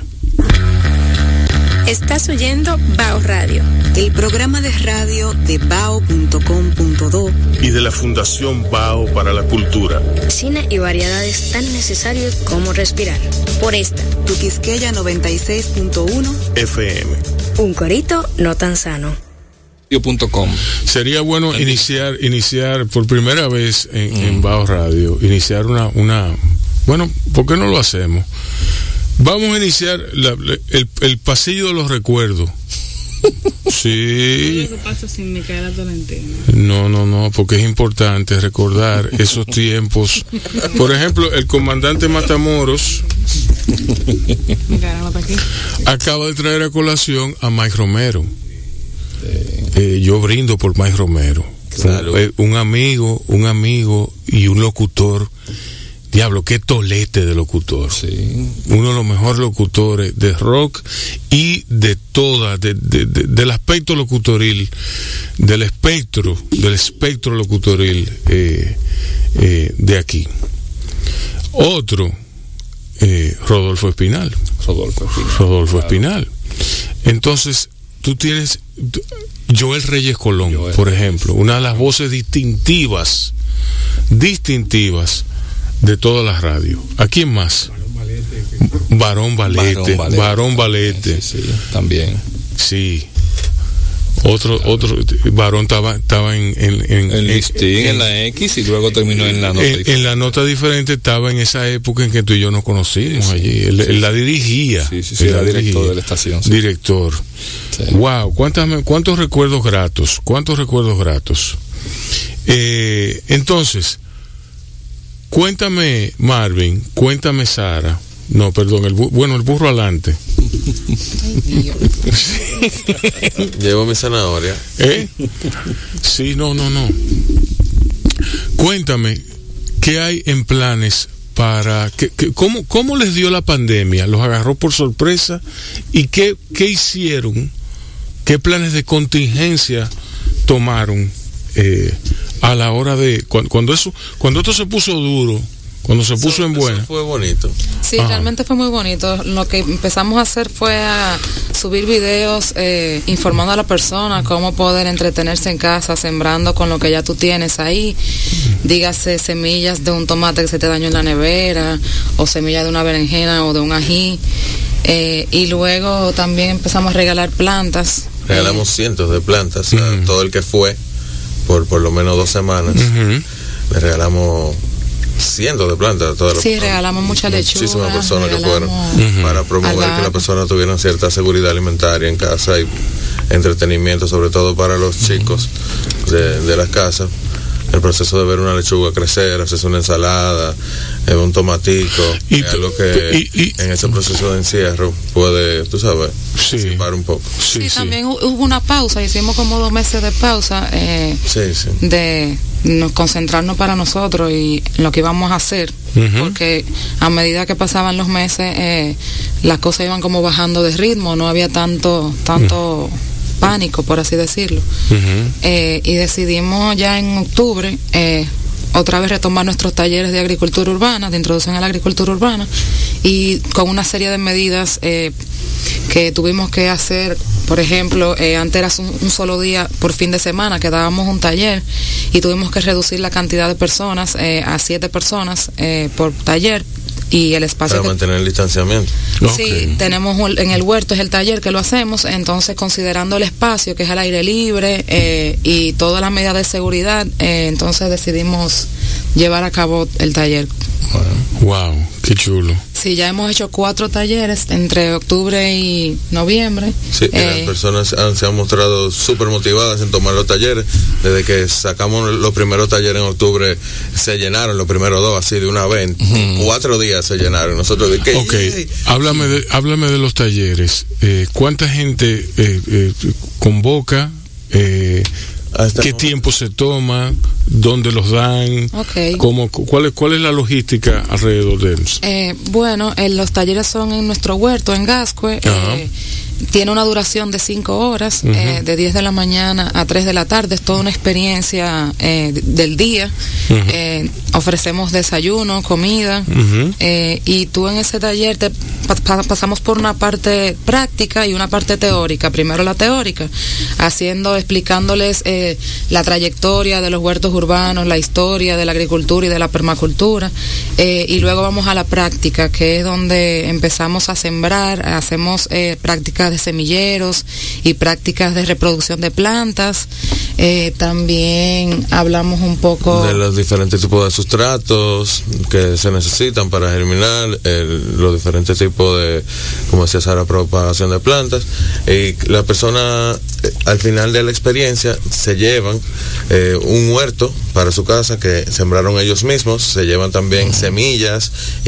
Estás oyendo Bao Radio. El programa de radio de bao punto com punto do Y de la Fundación Bao para la Cultura. Cine y variedades tan necesarios como respirar. Por esta, Tu Quisqueya noventa y seis punto uno. F M. un corito no tan sano. Punto com. Sería bueno iniciar, iniciar por primera vez en, en Bao Radio, iniciar una, una, bueno, ¿por qué no lo hacemos? Vamos a iniciar la- la- el, el pasillo de los recuerdos. Sí. paso sin Micaela Tolentino. No, no, no, porque es importante recordar esos tiempos. Por ejemplo, el comandante Matamoros Micaela no está aquí. acaba de traer a colación a Mike Romero. Eh, yo brindo por Mike Romero. Claro. Eh, un amigo, un amigo y un locutor. Diablo, qué tolete de locutor. Sí. Uno de los mejores locutores de rock y de toda, de, de- de- del aspecto locutoril, del espectro, del espectro locutoril eh, eh, de aquí. Otro, eh, Rodolfo Espinal. Rodolfo. Rodolfo Espinal. Entonces, tú tienes tú- Joel Reyes Colón, Joel por Reyes. ejemplo, una de las voces distintivas, distintivas de todas las radios. ¿A quién más? Barón Valete. Barón Valete. Sí, sí, también. Sí. Otro, otro, Barón estaba, estaba en, en, en, El en- listín en, en- la X y luego terminó en la nota. en- en la nota diferente estaba en esa época en que tú y yo nos conocimos Sí, sí, allí. Él, sí, él la dirigía. Sí, sí, sí, Él era la director dirigía. de la estación, sí. Director. Sí. Wow, ¿cuántas, me- cuántos recuerdos gratos, cuántos recuerdos gratos. Eh, entonces, cuéntame Marvin, cuéntame Sara. No, perdón, el bu- bueno, el burro adelante. Llevo mi zanahoria. ¿Eh? Sí, no, no, no. Cuéntame, ¿qué hay en planes para... Que, que- cómo, ¿Cómo les dio la pandemia? ¿Los agarró por sorpresa? ¿Y qué, qué hicieron? ¿Qué planes de contingencia tomaron eh, a la hora de... Cuando, cuando, eso, cuando esto se puso duro, cuando se puso Eso- en eso buena? fue bonito. Sí, Ajá. realmente fue muy bonito. Lo que empezamos a hacer fue a subir videos eh, informando a la persona cómo poder entretenerse en casa, sembrando con lo que ya tú tienes ahí. Dígase semillas de un tomate que se te dañó en la nevera, o semillas de una berenjena o de un ají. Eh, y luego también empezamos a regalar plantas. Regalamos eh, cientos de plantas a uh-huh. todo el que fue por por lo menos dos semanas. Uh-huh. Le regalamos cientos de plantas a todas las Sí, regalamos mucha lechuga. Muchísimas personas que fueron uh-huh. para promover albahaca. que las personas tuvieran cierta seguridad alimentaria en casa y entretenimiento, sobre todo para los chicos de, de las casas. El proceso de ver una lechuga crecer, hacerse una ensalada, eh, un tomatico, y es algo que y, y, en ese proceso de encierro puede, tú sabes, sí. disipar un poco. Sí, Sí, sí. también hu- hubo una pausa, hicimos como dos meses de pausa eh, Sí, sí. de nos concentrarnos para nosotros y en lo que íbamos a hacer, Ujú. porque a medida que pasaban los meses eh, las cosas iban como bajando de ritmo, no había tanto tanto pánico, por así decirlo. Uh-huh. Eh, y decidimos ya en octubre eh, otra vez retomar nuestros talleres de agricultura urbana, de introducción a la agricultura urbana, y con una serie de medidas eh, que tuvimos que hacer. Por ejemplo, eh, antes era un, un solo día por fin de semana que dábamos un taller y tuvimos que reducir la cantidad de personas eh, a siete personas eh, por taller. Y el espacio Para que, mantener el distanciamiento. sí, Okay. tenemos un- en el huerto es el taller que lo hacemos, entonces considerando el espacio que es al aire libre eh, y todas las medidas de seguridad, eh, entonces decidimos llevar a cabo el taller. Wow, qué chulo. Sí, ya hemos hecho cuatro talleres entre octubre y noviembre. Sí, y las Eh, personas han- se han mostrado súper motivadas en tomar los talleres. Desde que sacamos los primeros talleres en octubre, se llenaron los primeros dos, así de una vez. Uh-huh. Cuatro días se llenaron. Nosotros de qué. Ok, háblame de, háblame de los talleres. Eh, ¿Cuánta gente eh, eh, convoca? Eh, Hasta ¿Qué el tiempo se toma? ¿Dónde los dan? Ok. ¿Cómo, cuál, es, ¿Cuál es la logística alrededor de ellos? Eh, bueno, eh, los talleres son en nuestro huerto, en Gascue. Ajá. Eh, tiene una duración de cinco horas, Ujú. eh, de diez de la mañana a tres de la tarde. Es toda una experiencia eh, d- del día. Ujú. Eh, ofrecemos desayuno, comida. Ujú. eh, y tú en ese taller te pa- pa- pasamos por una parte práctica y una parte teórica. Primero la teórica, haciendo, explicándoles eh, la trayectoria de los huertos urbanos, la historia de la agricultura y de la permacultura. Eh, y luego vamos a la práctica, que es donde empezamos a sembrar, hacemos eh, prácticas de semilleros y prácticas de reproducción de plantas. Eh, también hablamos un poco de los diferentes tipos de sustratos que se necesitan para germinar, el, los diferentes tipos de, como decía Sara, propagación de plantas. Y la persona, eh, al final de la experiencia, se llevan eh, un huerto para su casa que sembraron ellos mismos, se llevan también semillas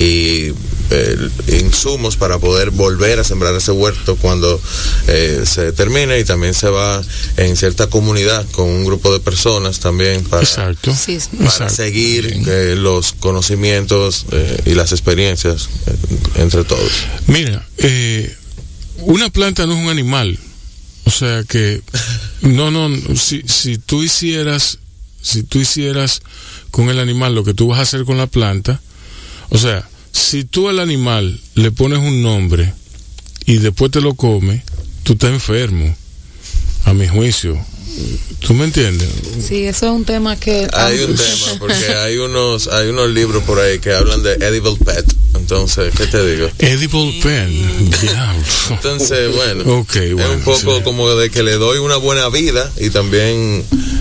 y eh, insumos para poder volver a sembrar ese huerto cuando eh, se termine, y también se va en cierta comunidad con un grupo de personas también para, Exacto. Sí, sí. para Exacto. seguir eh, los conocimientos eh, y las experiencias eh, entre todos. Mira, eh, una planta no es un animal. O sea que, no, no, si, si tú hicieras, si tú hicieras con el animal lo que tú vas a hacer con la planta, o sea, si tú al animal le pones un nombre y después te lo comes, tú estás enfermo, a mi juicio. ¿Tú me entiendes? Sí, eso es un tema que Hay un tema, porque hay unos hay unos libros por ahí que hablan de edible pet. Entonces, ¿qué te digo? Edible pen, diablo. Entonces, bueno, Okay, bueno, es un poco sí. como de que le doy una buena vida y también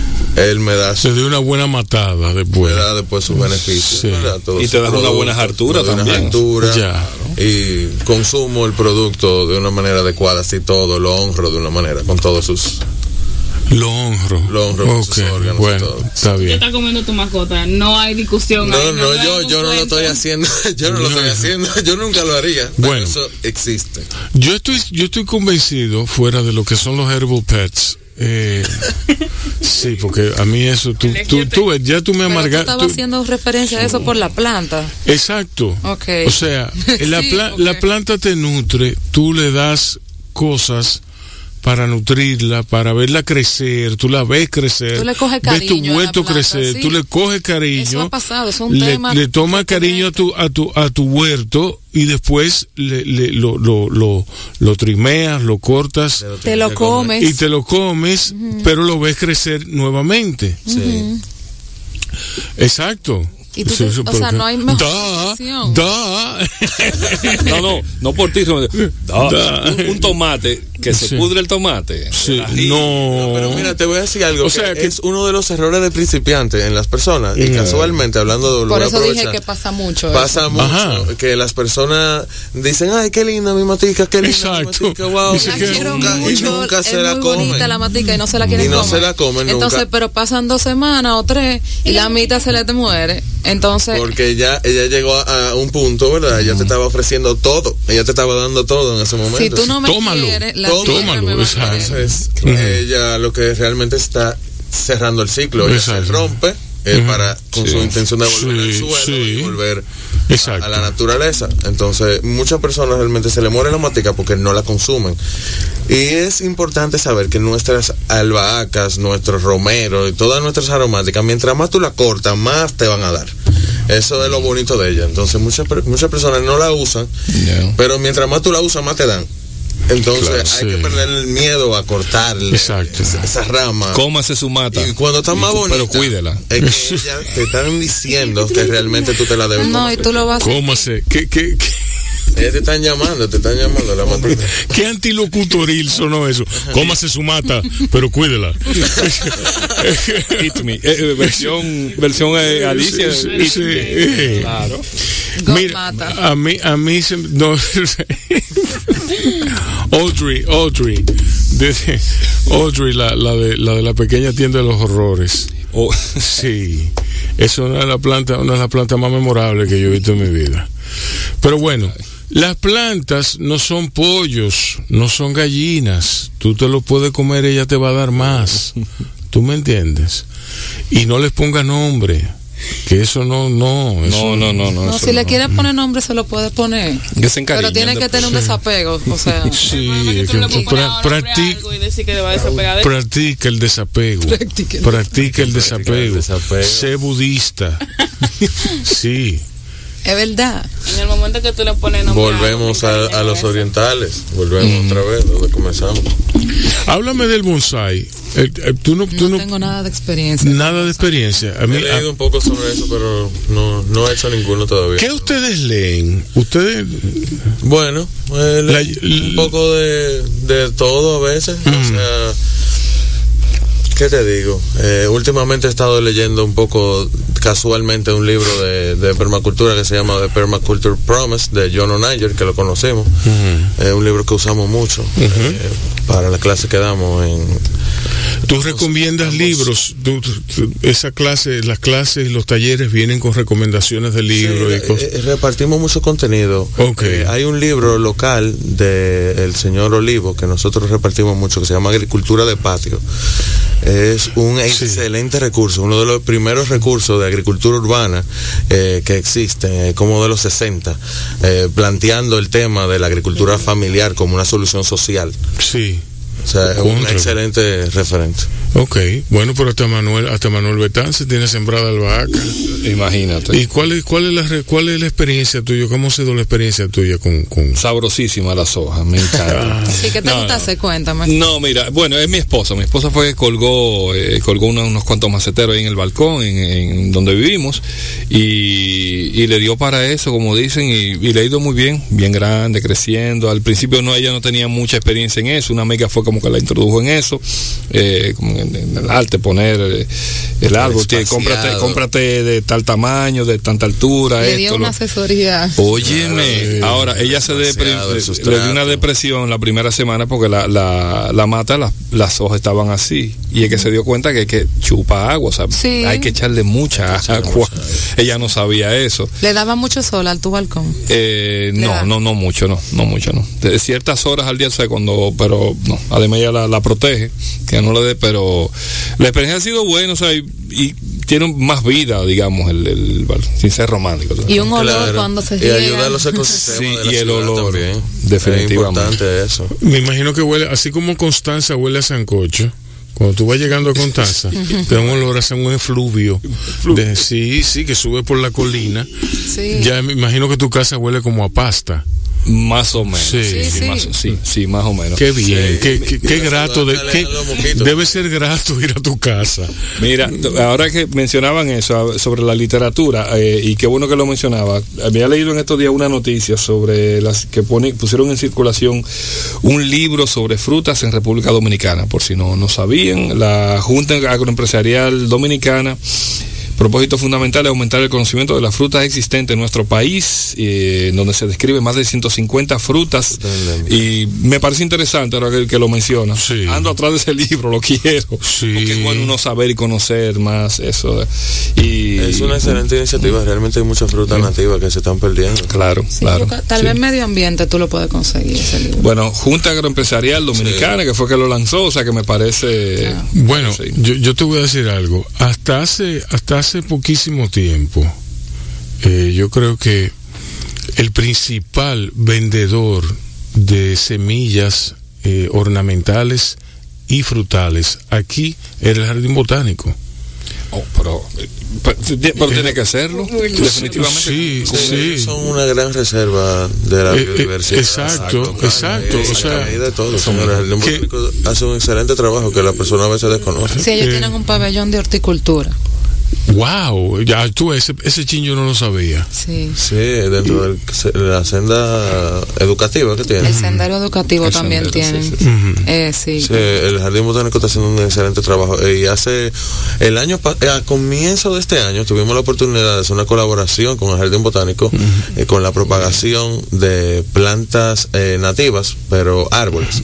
él me da Se su, dio una buena matada me después. da después sus beneficios. Sí. ¿verdad? Todos Y te sus da una buena productos, hartura me da una también. hartura, Ya. y consumo el producto de una manera adecuada, así todo, lo honro de una manera, con todos sus... Lo honro. Lo honro con sus Ok, órganos y bueno, todo. está ¿Qué bien. está comiendo tu mascota? No hay discusión. No, ahí, no, hay yo, un yo no lo cuento. estoy haciendo, yo no lo No. estoy haciendo, yo nunca lo haría, pero Bueno. eso existe. Yo estoy, yo estoy convencido, fuera de lo que son los herbal pets. Eh, sí, porque a mí eso, tú, tú, tú ves, ya tú me Pero tú amargas. estabas haciendo referencia a eso por la planta. Exacto. Ok. O sea, la, Sí, pla- ok. la planta te nutre, tú le das cosas para nutrirla, para verla crecer, tú la ves crecer, Tú le coges ves tu cariño a la huerto planta, crecer, sí. tú le coges cariño, Eso ha pasado, es un le, tema le tomas recurrente. cariño a tu, a tu, a tu huerto y después le, le- lo, lo, lo, lo trimeas, lo cortas Te lo comes. y te lo comes, pero lo ves crecer nuevamente. Sí. Exacto. Y tú Sí, te- sí, o ¿por sea, qué? no hay mejor Da, opción. da. No, no, no por ti. sino de- da. Da. Un, un tomate, que se Sí. pudre el tomate. Sí, el ají. no. Pero mira, te voy a decir algo. O O sea, sea, que- es uno de los errores de principiantes en las personas. Y No. casualmente, hablando de lo Por voy a eso dije aprovechar, que pasa mucho. pasa eso. mucho Ajá. que las personas dicen, ay, qué linda mi matica, qué linda Exacto. mi matica, wow. Dice La que- quiero nunca, y mucho, nunca es se la muy comen. bonita la matica y no se la quieren Y no comer. se la comen Entonces, nunca. pero pasan dos semanas o tres y la mitad se le te muere. Entonces, Porque ya ella llegó a, a un punto, ¿verdad? Ella te estaba ofreciendo todo. Ella te estaba dando todo en ese momento. si tú no me Tómalo, quieres, la tómalo, tierra me va a exacto. querer. Entonces, Ujú. ella lo que realmente está cerrando el ciclo. Ella se Exacto. rompe eh, Ujú. para con Sí. su intención de volver Sí, al suelo sí. y volver Exacto. a la naturaleza. Entonces, muchas personas realmente se le muere la matica porque no la consumen. Y es importante saber que nuestras albahacas, nuestros romeros y todas nuestras aromáticas, mientras más tú la cortas, más te van a dar. Eso es lo bonito de ella. Entonces, muchas per- muchas personas no la usan, Yeah. pero mientras más tú la usas, más te dan. Entonces, Claro, hay sí. que perder el miedo a cortarle Exacto. esa, esa rama. Cómase su mata. Y cuando está Y más cu- bonita, Pero cuídela. es que ella te están diciendo que realmente tú te la debes No, y comer. tú lo vas a hacer. Cómase. ¿Qué, qué, qué, Ellas te están llamando, te están llamando la matica. qué antilocutoril sonó eso? Cómase su mata, pero cuídela. Eat me. Eh, eh, versión versión eh, Alicia. Sí, Eat sí. me. Claro. Go Mira, mata. a mí, a mí se, no, Audrey, Audrey, de- Audrey, la, la de la de la pequeña tienda de los horrores. Oh, Sí, es una de las plantas, una de las plantas más memorables que yo he visto en mi vida. Pero bueno, las plantas no son pollos, no son gallinas. Tú te lo puedes comer, ella te va a dar más. ¿Tú me entiendes? Y no les ponga nombre, que eso no, no, eso no, no, no, no. No, eso si le no. quieres poner nombre, se lo puedes poner. Que se encariñen Pero tiene que después. tener un desapego. O sea, Sí, Hermano, que que, tú le puedes poner pra- ahora practi- algo y decir que te va a desapegar de eso. practica el desapego. Practica el Practica el desapego. desapego. Sé budista. Sí. es verdad. En el momento que tú le pones nombre Volvemos a, a, algo, te a los encariñas con eso. orientales. Volvemos otra vez, donde comenzamos. Háblame del bonsai. El- el- tú no, tú No no, tengo nada de experiencia. nada de experiencia. A mí, He leído un poco sobre eso, pero no, no he hecho ninguno todavía. ¿qué ustedes leen? Ustedes, Bueno, eh, La- le- un poco de, de todo a veces. O sea, ¿qué te digo? Eh, últimamente he estado leyendo un poco casualmente un libro de, de permacultura que se llama The Permaculture Promise de John O'Niger, que lo conocimos. Es un libro que usamos mucho eh, para la clase que damos en... ¿tú recomiendas libros? Tú- tú- tú- esa clase, las clases y los talleres vienen con recomendaciones de libros Sí, y cosas. eh, repartimos mucho contenido. Ok. Eh, hay un libro local del señor Olivo que nosotros repartimos mucho que se llama Agricultura de Patio. Es un Sí. excelente recurso, uno de los primeros recursos de agricultura urbana eh, que existen, eh, como de los sesenta, eh, planteando el tema de la agricultura familiar como una solución social. Sí. O sea, es un Contra. excelente referente. Ok. Bueno, pero hasta Manuel, hasta Manuel Betán se tiene sembrada albahaca. Imagínate. ¿Y cuál es, cuál es la re- cuál es la experiencia tuya? ¿Cómo ha sido la experiencia tuya con, con... Sabrosísima las hojas, me encanta. Así que te No, gusta no. hacer, cuéntame. No, mira, bueno, es mi esposa. Mi esposa fue que colgó, eh, colgó unos, unos cuantos maceteros ahí en el balcón, en, en donde vivimos, y, y le dio para eso, como dicen, y, y le ha ido muy bien, bien grande, creciendo. Al principio no, ella no tenía mucha experiencia en eso. Una amiga fue como que la introdujo en eso, eh, como en, en el arte, poner eh, el árbol, tío, cómprate, Espaciado. cómprate de tal tamaño, de tanta altura, Le esto, dio lo- una asesoría. Óyeme, Claro, ahora ella se demasiado el depre- sustrato. le dio una depresión la primera semana porque la, la, la mata, la- las hojas estaban así. Y es que se dio cuenta que, que chupa agua, o sea, Sí. hay que echarle mucha agua. Ella no sabía eso. Le daba mucho sol al tu balcón. Eh, Le da. no, no, no mucho, no, no mucho, no. De ciertas horas al día, o sea, cuando, pero no, además ella la, la protege, que no le dé, pero la experiencia ha sido buena, o sea, y, y tiene más vida, digamos, el, el, el- sin ser romántico. ¿sabes? Y un olor Claro. cuando se Y riega. ayuda a los ecosistemas Sí, de la y el ciudad olor, también. definitivamente. Es importante eso. Me imagino que huele, así como Constanza huele a sancocho. Cuando tú vas llegando a Constanza, te da un olor a un efluvio. De, sí, sí, que sube por la colina. Sí. Ya me imagino que tu casa huele como a pasta. Más o menos. Sí, sí, sí. Más, sí, sí, más o menos. Qué bien, Sí. qué, qué, qué grato. De, qué, mojitos. debe ser grato ir a tu casa. Mira, ahora que mencionaban eso sobre la literatura, eh, y qué bueno que lo mencionaba, había leído en estos días una noticia sobre las que pone, pusieron en circulación un libro sobre frutas en República Dominicana, por si no, no sabían. La Junta Agroempresarial Dominicana, propósito fundamental es aumentar el conocimiento de las frutas existentes en nuestro país, eh, donde se describe más de ciento cincuenta frutas, y me parece interesante ahora que, que lo menciona. Sí. Ando atrás de ese libro, lo quiero, Sí. porque es bueno uno saber y conocer más eso. Y Es una excelente iniciativa. Realmente hay muchas frutas nativas que se están perdiendo. Claro, Sí, claro. yo ca- tal sí. vez medio ambiente tú lo puedes conseguir ese libro. Bueno, Junta Agroempresarial Dominicana, sí, que fue que lo lanzó, o sea que me parece... Ah. Bueno, sí. yo, yo te voy a decir algo. Hasta hace, hasta hace poquísimo tiempo, eh, yo creo que el principal vendedor de semillas eh, ornamentales y frutales aquí era el Jardín Botánico. Oh, pero, pero, pero tiene que hacerlo, definitivamente. Sí, sí. Son una gran reserva de la Eh, eh, biodiversidad. exacto, exacto, Hay, o sea, hay de todo, señores. El que- Botánico hace un excelente trabajo que la persona a veces desconoce. Sí, ellos eh, tienen un pabellón de horticultura. Wow, ya tú ese, ese chin yo no lo sabía. Sí. Sí, dentro del- de la senda educativa que tiene. El sendero educativo El también sendero, tienen. sí, sí, Ujú. Eh, sí. Sí, el Jardín Botánico está haciendo un excelente trabajo. Eh, Y hace el año, pa- eh, a comienzo de este año, tuvimos la oportunidad de hacer una colaboración con el Jardín Botánico, eh, con la propagación de plantas eh, nativas, pero árboles.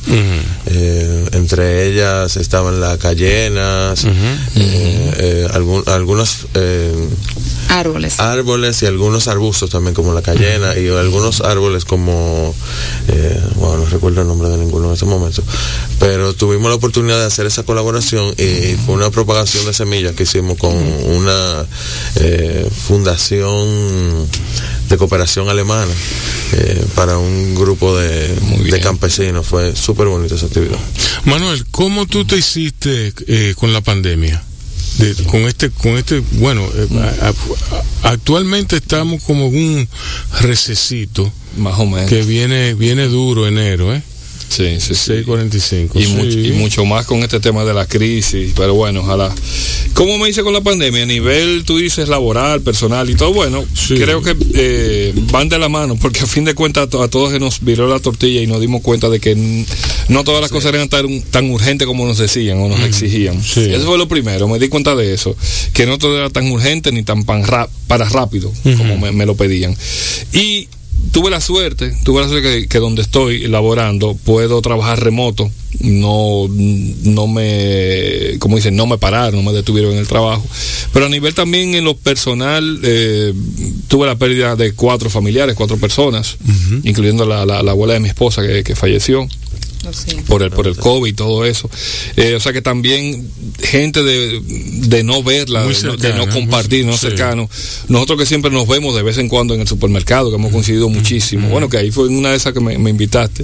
Eh, entre ellas estaban las cayenas, eh, eh, algún- algunos eh, Árboles. árboles y algunos arbustos también, como la cayena, y algunos árboles como, eh, bueno, no recuerdo el nombre de ninguno en este momento, pero tuvimos la oportunidad de hacer esa colaboración y fue una propagación de semillas que hicimos con una eh, fundación de cooperación alemana eh, para un grupo de, Muy bien. de campesinos. Fue súper bonita esa actividad. Manuel, ¿cómo tú te hiciste eh, con la pandemia? De- con este, con este, bueno, eh, a- a- actualmente estamos como en un recesito Más o menos. que viene, viene duro enero, ¿eh? Sí, sí, sí. seis cuarenta y cinco. Y, sí. mucho, y mucho más con este tema de la crisis, pero bueno, ojalá. ¿Cómo me hice con la pandemia? A nivel, tú dices, laboral, personal y todo, bueno, Sí. creo que eh, van de la mano, porque a fin de cuentas a, to- a todos se nos viró la tortilla y nos dimos cuenta de que n- no todas las Sí. cosas eran tan, tan urgentes como nos decían o nos exigían. Sí. Eso fue lo primero, me di cuenta de eso, que no todo era tan urgente ni tan pan ra- para rápido como me, me lo pedían. Y tuve la suerte, tuve la suerte que, que donde estoy laborando puedo trabajar remoto, no, no me, como dicen, no me pararon, no me detuvieron en el trabajo, pero a nivel también en lo personal, eh, tuve la pérdida de cuatro familiares, cuatro personas, Ujú. incluyendo la, la, la abuela de mi esposa que, que falleció Sí. por el por el COVID y todo eso. Eh, o sea que también gente de, de no verla, Muy de, no, de cercana, no compartir, muy- no sí. cercano. Nosotros que siempre nos vemos de vez en cuando en el supermercado, que hemos coincidido muchísimo. Bueno, que ahí fue una de esas que me, me invitaste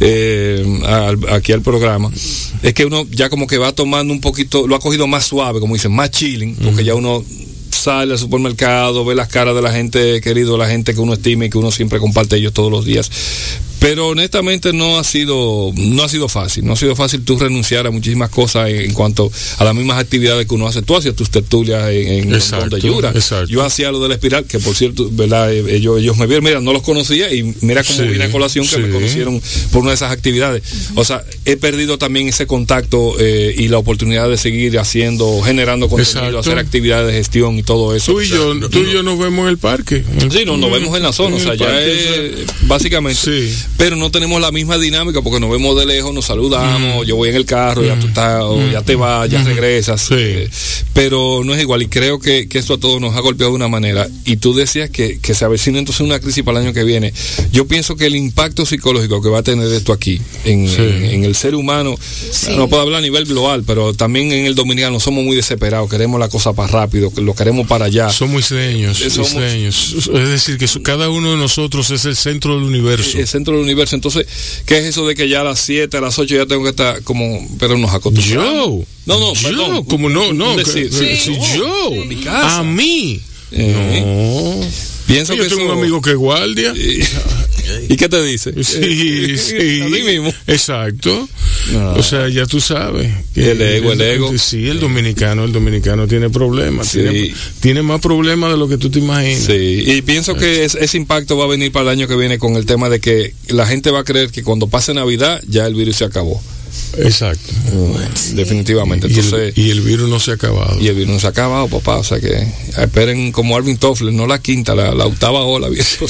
eh, al- aquí al programa. Es que uno ya como que va tomando un poquito, lo ha cogido más suave, como dicen, más chilling, porque ya uno sale al supermercado, ve las caras de la gente querido, la gente que uno estima y que uno siempre comparte ellos todos los días. Pero honestamente no ha sido no ha sido fácil, no ha sido fácil tú renunciar a muchísimas cosas en, en cuanto a las mismas actividades que uno hace. Tú hacías tus tertulias en, en Exacto, donde Yura. exacto. Yo hacía lo de la espiral, que por cierto, ¿verdad? Eh, Ellos, ellos me vieron, mira, no los conocía y mira cómo Sí, vine a colación que sí. me conocieron por una de esas actividades. O sea, he perdido también ese contacto eh, y la oportunidad de seguir haciendo, generando contenido, Exacto. hacer actividades de gestión y todo eso. Tú y yo, tú y yo nos vemos en el parque. Sí, no, nos vemos en la zona, o sea, el ya parque, es básicamente, Sí. pero no tenemos la misma dinámica porque nos vemos de lejos, nos saludamos, yo voy en el carro, ya tú estás, o ya te vas, ya regresas, Sí. eh, pero no es igual y creo que, que esto a todos nos ha golpeado de una manera. Y tú decías que, que se avecina entonces una crisis para el año que viene. Yo pienso que el impacto psicológico que va a tener esto aquí en, Sí. en, en el ser humano, Sí. no puedo hablar a nivel global, pero también en el dominicano somos muy desesperados, queremos la cosa para rápido, lo queremos para allá. Somos isleños, Somos- isleños. Es decir, que su- cada uno de nosotros es el centro del universo. El centro del universo. Entonces, ¿qué es eso de que ya a las siete, a las ocho ya tengo que estar como, pero nos acostumbramos? Yo. No, no, yo, perdón. como no, no, Un decir, que- sí, si no, yo, en mi casa. a mí. Eh. No. Pienso yo que tengo eso... un amigo que es guardia. Y, ¿Y qué te dice? Sí, sí. A mí mismo. Exacto. No. O sea, ya tú sabes. Que el ego, el ego. Sí, el dominicano, el dominicano tiene problemas. Sí. Tiene, tiene más problemas de lo que tú te imaginas. Sí, y pienso que es, ese impacto va a venir para el año que viene con el tema de que la gente va a creer que cuando pase Navidad ya el virus se acabó. Exacto. Sí. Definitivamente. Entonces, y, el, y el virus no se ha acabado. Y el virus no se ha acabado, papá. O sea que esperen como Alvin Toffler, no la quinta, la, la octava ola.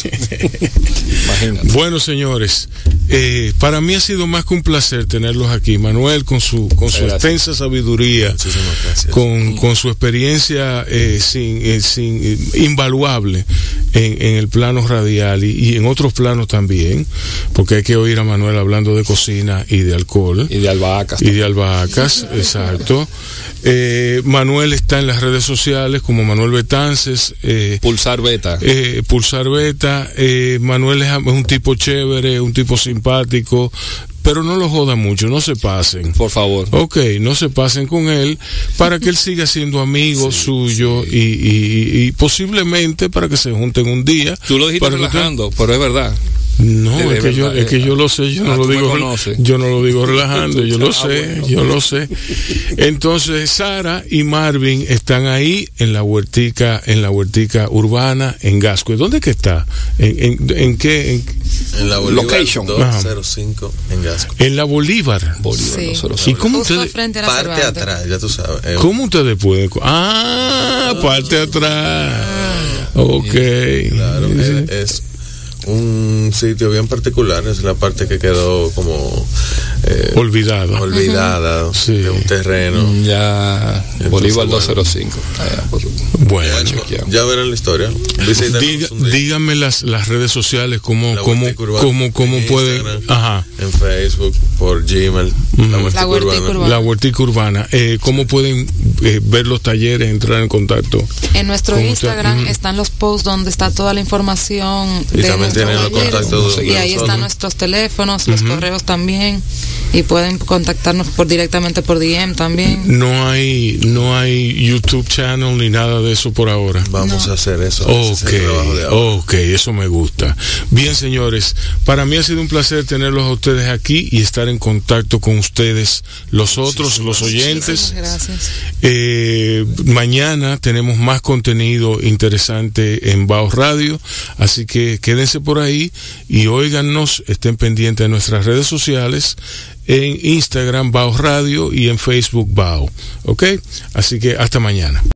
Imagínate. Bueno, señores, eh, para mí ha sido más que un placer tenerlos aquí. Manuel, con su con su extensa sabiduría, con, con su experiencia eh, sin, eh, sin eh, invaluable en, en el plano radial y, y en otros planos también, porque hay que oír a Manuel hablando de cocina y de alcohol. Y de albahacas. Y de albahacas, exacto. Eh, Manuel está en las redes sociales como Manuel Betances. Eh, Pulsar Beta. Eh, Pulsar Beta. Eh, Manuel es, es un tipo chévere, un tipo simpático. Pero no lo jodan mucho, no se pasen. Por favor. Ok, no se pasen con él para que él siga siendo amigo sí, suyo sí. Y, y, y posiblemente para que se junten un día. Tú lo dijiste relajando, usted... pero es verdad. No, es que, verdad, yo, es que yo lo sé, yo, ah, no, lo digo, yo no lo digo relajando, yo lo sé, bueno. yo lo sé. Entonces Sara y Marvin están ahí en la huertica, en la huertica urbana en Gascue. ¿Dónde que está? ¿En, en, en qué? En, en la Bolívar location doscientos cinco en Gascue. En la Bolívar. Bolívar sí. doscientos cinco. ¿Y cómo ustedes? Parte atrás, ya tú sabes. Eh, ¿Cómo ustedes pueden? Ah, oh, parte atrás. Ok. Claro, es, es un sitio bien particular, es la parte que quedó como eh, olvidada olvidada uh-huh. sí. de un terreno ya. Entonces, Bolívar doscientos cinco ah, pues, bueno, ya, ya verán la historia. Diga, díganme las las redes sociales cómo cómo cómo cómo pueden ajá en Facebook por Gmail uh-huh. la Huertica Urbana la Huertica Urbana eh, cómo pueden eh, ver los talleres, entrar en contacto en nuestro Instagram. Uh-huh. Están los posts donde está toda la información y de también tienen el contacto y ahí están nuestros teléfonos, los uh-huh. correos también, y pueden contactarnos por directamente por D M también. No hay no hay YouTube channel ni nada de eso por ahora. Vamos no. a hacer eso. Ok, ok, eso me gusta. Bien, señores, para mí ha sido un placer tenerlos a ustedes aquí y estar en contacto con ustedes, los otros, los oyentes. Gracias. Eh, mañana tenemos más contenido interesante en Bao Radio, así que quédense por ahí y óiganos, estén pendientes de nuestras redes sociales, en Instagram Bao Radio y en Facebook Bao, ¿ok? Así que hasta mañana.